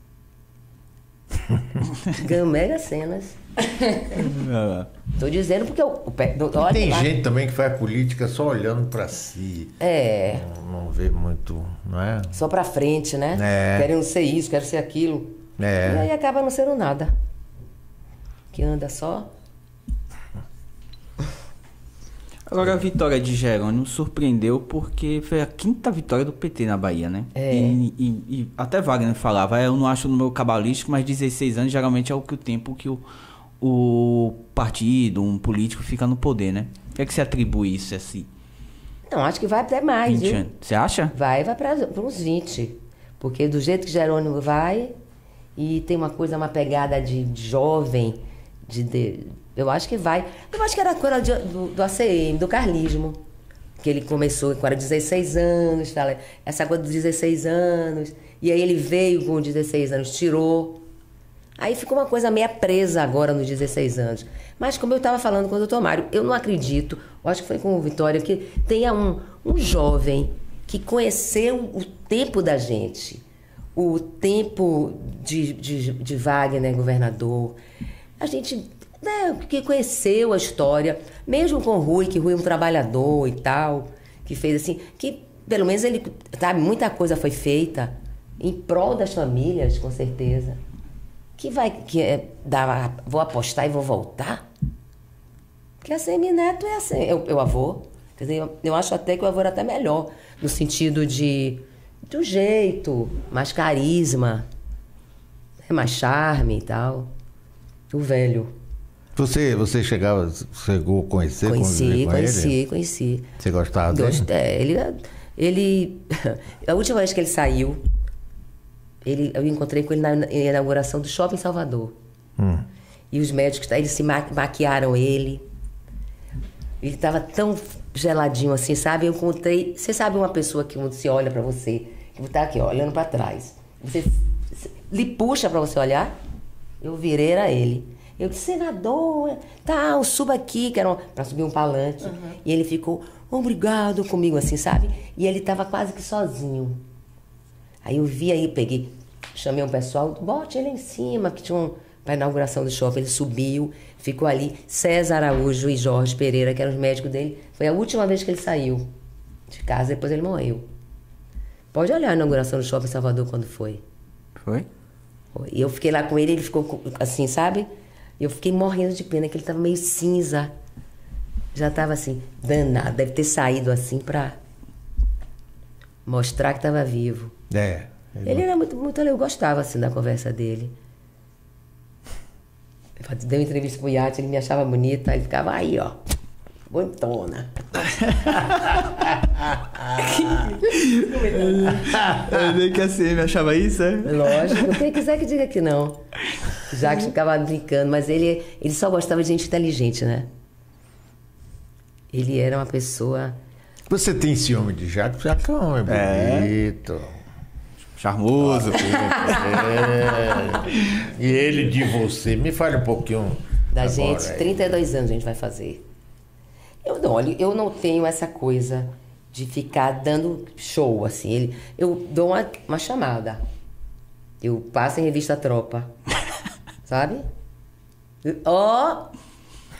S6: Ganham mega cenas. Tô dizendo porque... Eu, eu, olha
S5: tem
S6: lá.
S5: gente também que faz política só olhando pra si.
S6: É.
S5: Não, não vê muito, não é?
S6: Só pra frente, né?
S5: É.
S6: Querem ser isso, querem ser aquilo.
S5: É.
S6: E aí acaba não sendo nada. Que anda só...
S7: Agora a vitória de Jerônimo surpreendeu porque foi a quinta vitória do P T na Bahia, né?
S6: É.
S7: E, e, e até Wagner falava, eu não acho no meu cabalístico, mas dezesseis anos geralmente é o, que o tempo que o, o partido, um político fica no poder, né? O que é que você atribui isso assim?
S6: Não, acho que vai até mais,
S7: vinte
S6: viu?
S7: anos. Você acha?
S6: Vai, vai para uns vinte. Porque do jeito que Jerônimo vai, e tem uma coisa, uma pegada de, de jovem, de... de eu acho que vai. Eu acho que era a coisa do, do A C M, do carlismo. Que ele começou com dezesseis anos, tá? Essa coisa dos dezesseis anos. E aí ele veio com dezesseis anos, tirou. Aí ficou uma coisa meio presa agora nos dezesseis anos. Mas como eu estava falando com o doutor Mário, eu não acredito, eu acho que foi com o Vitória, que tenha um, um jovem que conheceu o tempo da gente. O tempo de, de, de Wagner, governador. A gente... Né, que conheceu a história, mesmo com o Rui, que Rui é um trabalhador e tal, que fez assim, que pelo menos ele, sabe, muita coisa foi feita em prol das famílias, com certeza. Que vai, que é, dar, vou apostar e vou voltar? Porque a semineto é assim, é o, é o avô. Quer dizer, eu, eu acho até que o avô era até melhor, no sentido de, do jeito, mais carisma, mais charme e tal. O velho.
S5: Você, você chegava, chegou a conhecer?
S6: Conheci,
S5: com
S6: conheci,
S5: ele?
S6: conheci.
S5: Você gostava dele?
S6: Gost... É, ele, ele... A última vez que ele saiu, ele, eu encontrei com ele na, na inauguração do Shopping Salvador. Hum. E os médicos, eles se ma maquiaram ele. Ele estava tão geladinho assim, sabe? Eu encontrei... Você sabe uma pessoa que se olha pra você, que tá aqui, ó, olhando pra trás. Você lhe puxa pra você olhar? Eu virei, era ele. Eu disse, senador, tá, suba aqui, que era para subir um palanque. Uhum. E ele ficou, obrigado comigo, assim, sabe? E ele tava quase que sozinho. Aí eu vi aí, peguei, chamei um pessoal, bote ele em cima, que tinha um, para inauguração do shopping. Ele subiu, ficou ali. César Araújo e Jorge Pereira, que eram os médicos dele. Foi a última vez que ele saiu de casa, depois ele morreu. Pode olhar a inauguração do shopping Salvador quando foi.
S7: Foi?
S6: Foi. E eu fiquei lá com ele, ele ficou assim, sabe? Eu fiquei morrendo de pena, que ele estava meio cinza. Já estava assim, danado. Deve ter saído assim para mostrar que estava vivo.
S5: É.
S6: Ele, ele era muito, muito... Eu gostava, assim, da conversa dele. Eu dei uma entrevista pro Iate, ele me achava bonita. Ele ficava aí, ó. Bonitona.
S7: Eu nem que assim, me achava isso, é?
S6: Lógico, quem quiser que diga que não. Já que ficava brincando, mas ele, ele só gostava de gente inteligente, né? Ele era uma pessoa...
S5: Você tem ciúme de Jacques? Jacques é um homem bonito.
S7: É. Charmoso.
S5: É. E ele de você? Me fale um pouquinho.
S6: Da
S5: agora,
S6: gente,
S5: aí.
S6: trinta e dois anos a gente vai fazer. Eu não, olha, eu não tenho essa coisa de ficar dando show, assim. Ele, eu dou uma, uma chamada. Eu passo em revista Tropa. Sabe? Ó! Oh!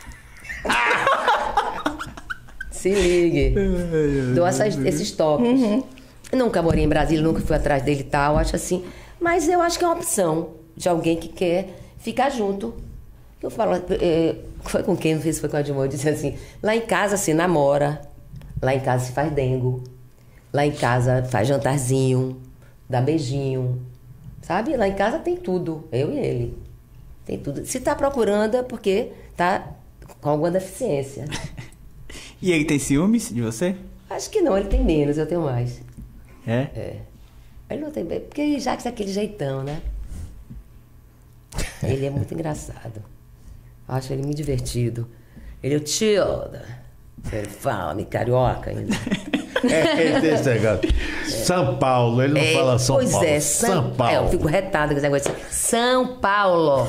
S6: Se ligue. Dou essas, esses toques. Uhum. Nunca morei em Brasília, nunca fui atrás dele e tal, acho assim. Mas eu acho que é uma opção de alguém que quer ficar junto. Eu falo, é, foi com quem? Não sei se foi com a Dilma, eu disse assim, lá em casa se namora, lá em casa se faz dengo, lá em casa faz jantarzinho, dá beijinho, sabe? Lá em casa tem tudo, eu e ele. Tem tudo. Se tá procurando é porque tá com alguma deficiência.
S7: E ele tem ciúmes de você?
S6: Acho que não, ele tem menos, eu tenho mais.
S7: É?
S6: É. Ele não tem... Porque já que é aquele jeitão, né? Ele é muito engraçado. Acho ele muito divertido. Ele é o tio. Ele fala, me carioca ainda.
S5: É, ele tem esse negócio. São Paulo, ele não
S6: é,
S5: fala São
S6: pois
S5: Paulo.
S6: Pois é,
S5: São,
S6: São
S5: Paulo.
S6: É, eu fico retada com esse negócio de São Paulo.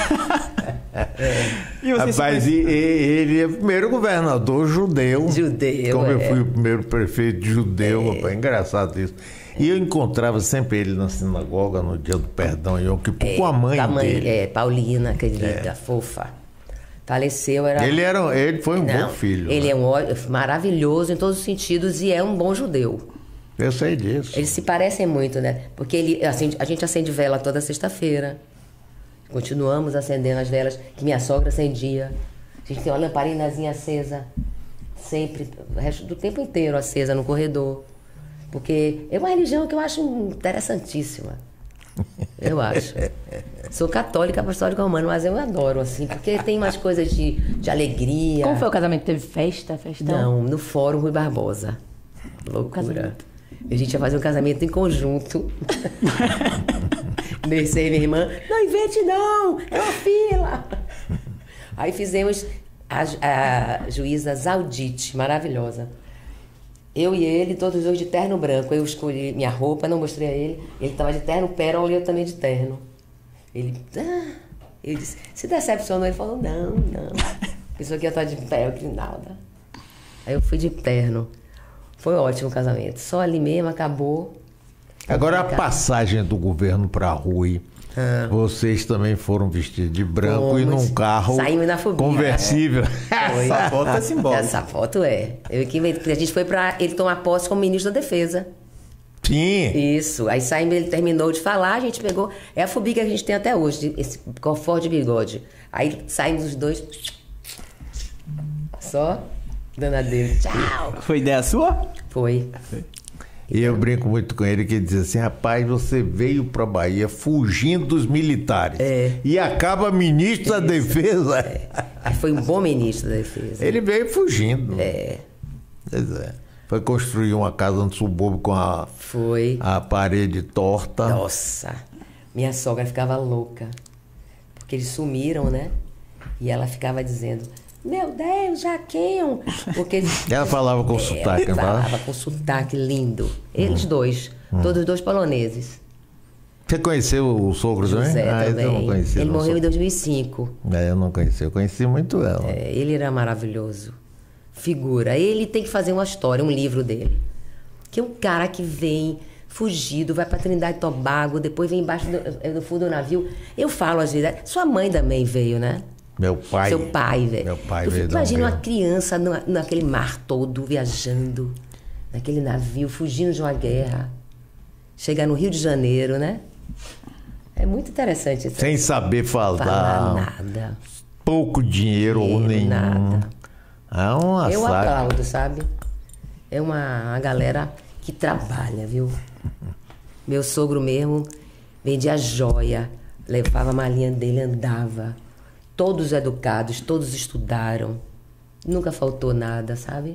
S5: É. E Rapaz, e, ele é o primeiro governador judeu.
S6: Judeu,
S5: Como
S6: é.
S5: eu fui o primeiro prefeito judeu,
S6: é.
S5: rapaz, engraçado isso. E eu encontrava sempre ele na sinagoga no dia do perdão, e eu que
S6: é,
S5: com a mãe,
S6: a mãe
S5: dele.
S6: É, Paulina, querida, é. fofa. Faleceu, era...
S5: Ele, era, ele foi um
S6: Não,
S5: bom filho.
S6: Ele
S5: né?
S6: é um maravilhoso em todos os sentidos e é um bom judeu.
S5: Eu sei disso.
S6: Eles se parecem muito, né? Porque ele, assim, a gente acende vela toda sexta-feira. Continuamos acendendo as velas que minha sogra acendia. A gente tem uma lamparinazinha acesa. Sempre, o resto do tempo inteiro acesa no corredor. Porque é uma religião que eu acho interessantíssima. Eu acho. Sou católica, apostólica romana, mas eu adoro, assim, porque tem umas coisas de, de alegria.
S8: Como foi o casamento? Teve festa? Festão?
S6: Não, no Fórum Rui Barbosa. Loucura. A gente ia fazer um casamento em conjunto. Mercê e minha irmã, não invente não, é uma fila. Aí fizemos a, a juíza Zaldite, maravilhosa. Eu e ele, todos os dois de terno branco. Eu escolhi minha roupa, não mostrei a ele. Ele estava de terno pérola e eu também de terno. Ele, ah, ele disse, se decepcionou? Ele falou, não, não. Pensou que ia estar de pé, que nada. Aí eu fui de terno. Foi ótimo o casamento. Só ali mesmo, acabou.
S5: Agora a passagem do governo para a Rui. Ah. Vocês também foram vestidos de branco Fomos. E num carro
S6: na fobia,
S5: conversível.
S6: É.
S7: Essa foto é simbólica.
S6: Essa foto é. Eu que a gente foi para ele tomar posse como ministro da Defesa.
S5: Sim.
S6: Isso. Aí saímos, ele terminou de falar, a gente pegou. É a fobia que a gente tem até hoje, esse conforto de bigode. Aí saímos os dois. Só dando adeus. Tchau.
S7: Foi ideia sua?
S6: Foi.
S5: E eu brinco muito com ele, que ele diz assim, rapaz, você veio pra Bahia fugindo dos militares.
S6: É.
S5: E acaba ministro da Defesa.
S6: É. Foi um bom ministro da Defesa.
S5: Ele veio fugindo.
S6: É.
S5: Pois é. Foi construir uma casa no subúrbio com a,
S6: Foi.
S5: a parede torta.
S6: Nossa, minha sogra ficava louca. Porque eles sumiram, né? E ela ficava dizendo, meu Deus, Jaquinho. Porque
S5: Ela falava com
S6: é,
S5: sotaque, não
S6: falava
S5: falava?
S6: com sotaque lindo. Eles dois, todos dois poloneses.
S5: Você conheceu o sogro também?
S6: José
S5: Ah, esse eu não
S6: também.
S5: conheci.
S6: Ele
S5: não
S6: morreu
S5: sou-
S6: em dois mil e cinco.
S5: É, eu não conheci. Eu conheci muito ela.
S6: É, ele era maravilhoso. Figura. Ele tem que fazer uma história, um livro dele. Que é um cara que vem fugido, vai pra Trindade e Tobago, depois vem embaixo do, do fundo do navio. Eu falo às vezes, sua mãe também veio, né?
S5: Meu pai.
S6: Seu pai, velho.
S5: Meu pai
S6: Eu
S5: veio
S6: fico
S5: da
S6: imaginando
S5: Hungria.
S6: uma criança na- naquele mar todo, viajando, naquele navio, fugindo de uma guerra. Chegar no Rio de Janeiro, né? É muito interessante isso.
S5: Sem saber falar.
S6: falar nada.
S5: Pouco dinheiro ou
S6: Dinheiro,
S5: nenhum.
S6: nada.
S5: É uma
S6: Eu
S5: saga.
S6: aplaudo, sabe? É uma, uma galera que trabalha, viu? Meu sogro mesmo vendia joia, levava a malinha dele, andava. Todos educados, todos estudaram. Nunca faltou nada, sabe?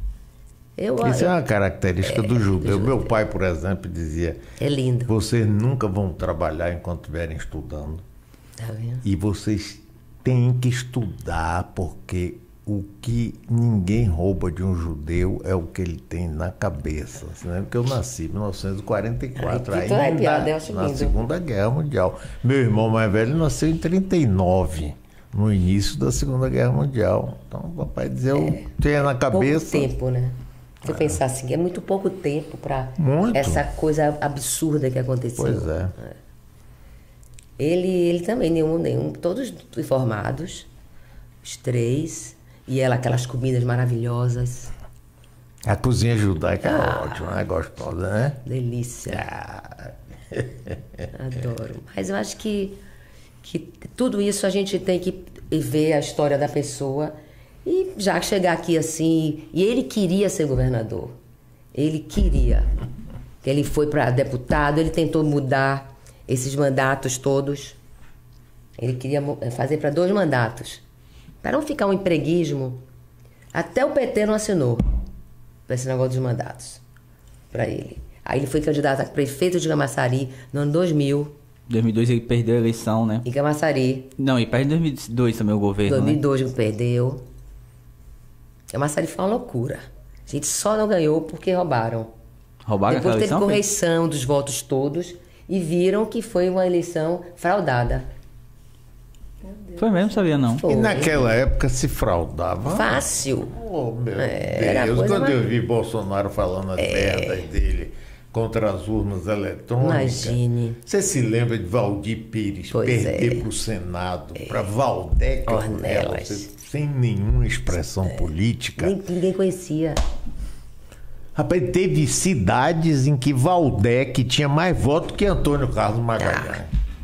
S6: Eu,
S5: Isso é
S6: eu-
S5: uma característica do judeu.
S6: do
S5: Meu
S6: judeu.
S5: pai, por exemplo, dizia:
S6: é lindo.
S5: vocês nunca vão trabalhar enquanto estiverem estudando.
S6: Tá vendo?
S5: E vocês têm que estudar, porque o que ninguém rouba de um judeu é o que ele tem na cabeça. Você lembra que eu nasci em mil novecentos e quarenta e quatro,
S6: Ai, que toda arrepiada, eu acho
S5: na
S6: lindo.
S5: Segunda Guerra Mundial. Meu irmão mais velho nasceu em trinta e nove, no início da Segunda Guerra Mundial. Então, o papai dizia, eu tinha na cabeça...
S6: Pouco tempo, né? Se eu pensar assim, é muito pouco tempo para
S5: Muito.
S6: essa coisa absurda que aconteceu.
S5: Pois é.
S6: Ele, ele também, nenhum, nenhum, todos informados, os três, e ela, aquelas comidas maravilhosas,
S5: A cozinha judaica
S6: Ah.
S5: é ótima, é gostosa, né?
S6: delícia.
S5: Ah,
S6: Adoro. Mas eu acho que, que tudo isso a gente tem que ver a história da pessoa e já chegar aqui assim. E ele queria ser governador. Ele queria. Ele foi para deputado, ele tentou mudar esses mandatos todos. Ele queria mu- fazer para dois mandatos. Para não ficar um empreguismo. Até o P T não assinou para esse negócio dos mandatos. Para ele. Aí ele foi candidato a prefeito de Camaçari no ano dois mil.
S7: Em dois mil e dois ele perdeu a eleição, né?
S6: Em Camaçari.
S7: Não, ele perde em dois mil e dois também o governo,
S6: dois mil e
S7: né?
S6: dois ele perdeu. Camaçari foi uma loucura. A gente só não ganhou porque roubaram.
S7: Roubaram
S6: Depois
S7: aquela
S6: teve
S7: eleição? foi?
S6: correção dos votos todos e viram que foi uma eleição fraudada.
S7: Foi mesmo, sabia não.
S6: Foi.
S5: E naquela época se fraudava.
S6: Fácil.
S5: Oh, meu
S6: era
S5: Deus,
S6: coisa
S5: quando
S6: mais-
S5: eu vi Bolsonaro falando as merdas dele contra as urnas eletrônicas.
S6: Imagine.
S5: Você se lembra de Valdir Pires
S6: Pois
S5: perder
S6: é.
S5: para o Senado, para Valdec,
S6: Ornelas.
S5: você- sem nenhuma expressão política?
S6: Nem- ninguém conhecia.
S5: Rapaz, teve cidades em que Valdec tinha mais voto que Antônio Carlos Magalhães.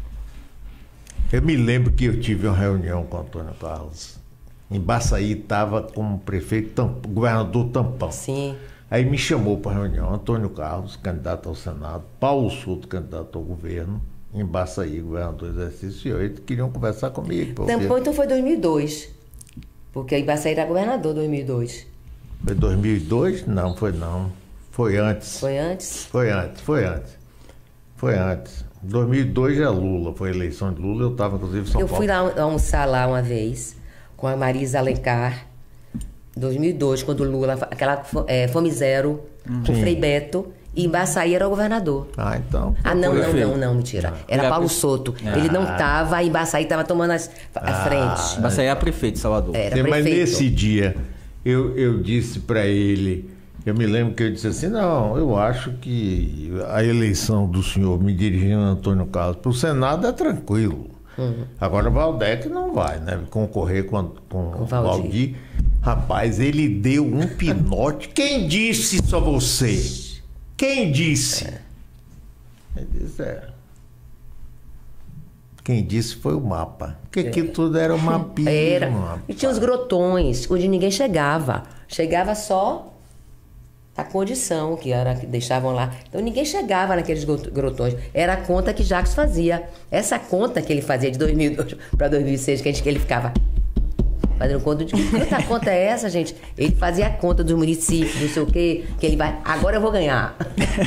S5: Eu me lembro que eu tive uma reunião com Antônio Carlos. Em Baçaí estava como prefeito, Tam- governador Tampão.
S6: Sim.
S5: Aí me chamou para a reunião Antônio Carlos, candidato ao Senado, Paulo Souto, candidato ao governo, em Baçaí, governador do exercício, e oito, queriam conversar comigo. porque
S6: Tampão então foi dois mil e dois. Porque aí Ibaçaí era governador em dois mil e dois.
S5: Foi dois mil e dois? Não, foi não. Foi antes.
S6: Foi antes?
S5: Foi antes, foi antes. Foi antes. dois mil e dois é Lula, foi a eleição de Lula, eu estava inclusive em São
S6: Eu
S5: Paulo.
S6: fui lá almoçar lá uma vez com a Marisa Alencar, em dois mil e dois, quando o Lula, aquela é, Fome Zero, com o Frei Beto, e Ibaçaí era o governador.
S5: Ah, então.
S6: Ah, não, não,
S7: prefeito.
S6: não, não, mentira. Era
S7: Ele
S6: Paulo
S7: era pre-
S6: Soto. Ele não estava, e Ibaçaí estava tomando as, a frente.
S7: Mas aí é prefeito de Salvador.
S6: Era
S5: Sim, mas
S6: prefeito.
S5: nesse dia, eu, eu disse para ele, eu me lembro que eu disse assim, não, eu acho que a eleição do senhor me dirigindo Antônio Carlos para o Senado é tranquilo.
S6: Uhum.
S5: Agora Valdec não vai, né? Concorrer com, com,
S6: Com
S5: o
S6: Valdir.
S5: Valdir. Rapaz, ele deu um pinote. Quem disse isso a você? Quem disse? Ele disse, é. Quem disse foi o mapa. Porque aquilo tudo era um mapinha.
S6: Era. E tinha os grotões, onde ninguém chegava. Chegava só a condição, que era que deixavam lá. Então ninguém chegava naqueles grotões. Era a conta que Jacques fazia. Essa conta que ele fazia de dois mil e dois para dois mil e seis, que, a gente, que ele ficava fazendo conta de quanta conta é essa, gente? Ele fazia a conta dos municípios, não sei o quê, que ele vai. Agora eu vou ganhar.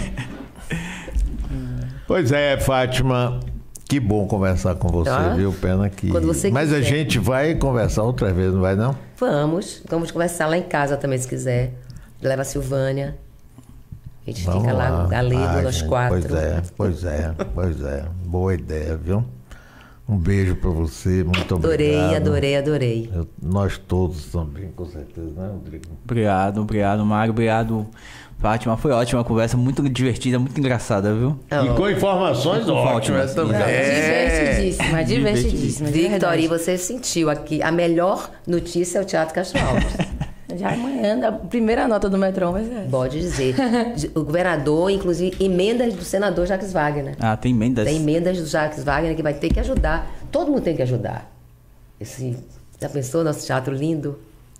S5: Pois é, Fátima. Que bom conversar com você,
S6: Tá.
S5: viu? Pena que.
S6: Quando você
S5: Mas a
S6: quiser.
S5: gente vai conversar outra vez, não vai não?
S6: Vamos. Vamos conversar lá em casa também, se quiser. Leva a Silvânia. A gente
S5: Vamos
S6: fica lá,
S5: lá.
S6: galego,
S5: Ah,
S6: nós
S5: gente,
S6: quatro.
S5: Pois é, pois é, pois é. Boa ideia, viu? Um beijo pra você, muito
S6: Adorei,
S5: obrigado.
S6: adorei, adorei.
S5: Eu- nós todos também, com certeza, né, Rodrigo?
S7: Obrigado, obrigado, Mário. Obrigado, Fátima. Foi ótima a conversa, muito divertida, muito engraçada, viu?
S5: E com informações
S7: Com
S5: ótimas
S7: ótimas,
S5: também.
S8: Divertidíssima, divertidíssima. de
S6: Victor,
S8: verdade.
S6: e você sentiu aqui, a melhor notícia é o Teatro Castro Alves.
S8: Já amanhã, a primeira nota do metrô vai ser essa.
S6: Pode dizer. O governador, inclusive, emendas do senador Jacques Wagner.
S7: Ah, tem emendas.
S6: Tem emendas do Jacques Wagner que vai ter que ajudar. Todo mundo tem que ajudar. Esse, já pensou nosso teatro lindo?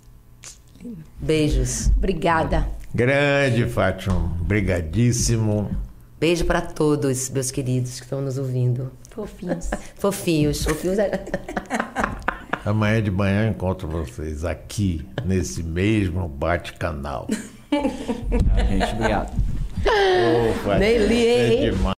S6: Beijos.
S8: Obrigada.
S5: Grande, Fátima. Brigadíssimo.
S6: Beijo para todos, meus queridos que estão nos ouvindo.
S8: Fofinhos.
S6: Fofinhos, fofinhos.
S5: Amanhã de manhã eu encontro vocês aqui, nesse mesmo bate-canal.
S7: Ah, gente, obrigado.
S5: Ô, Fátima,
S6: Nem li,
S5: é
S6: hein?
S5: demais.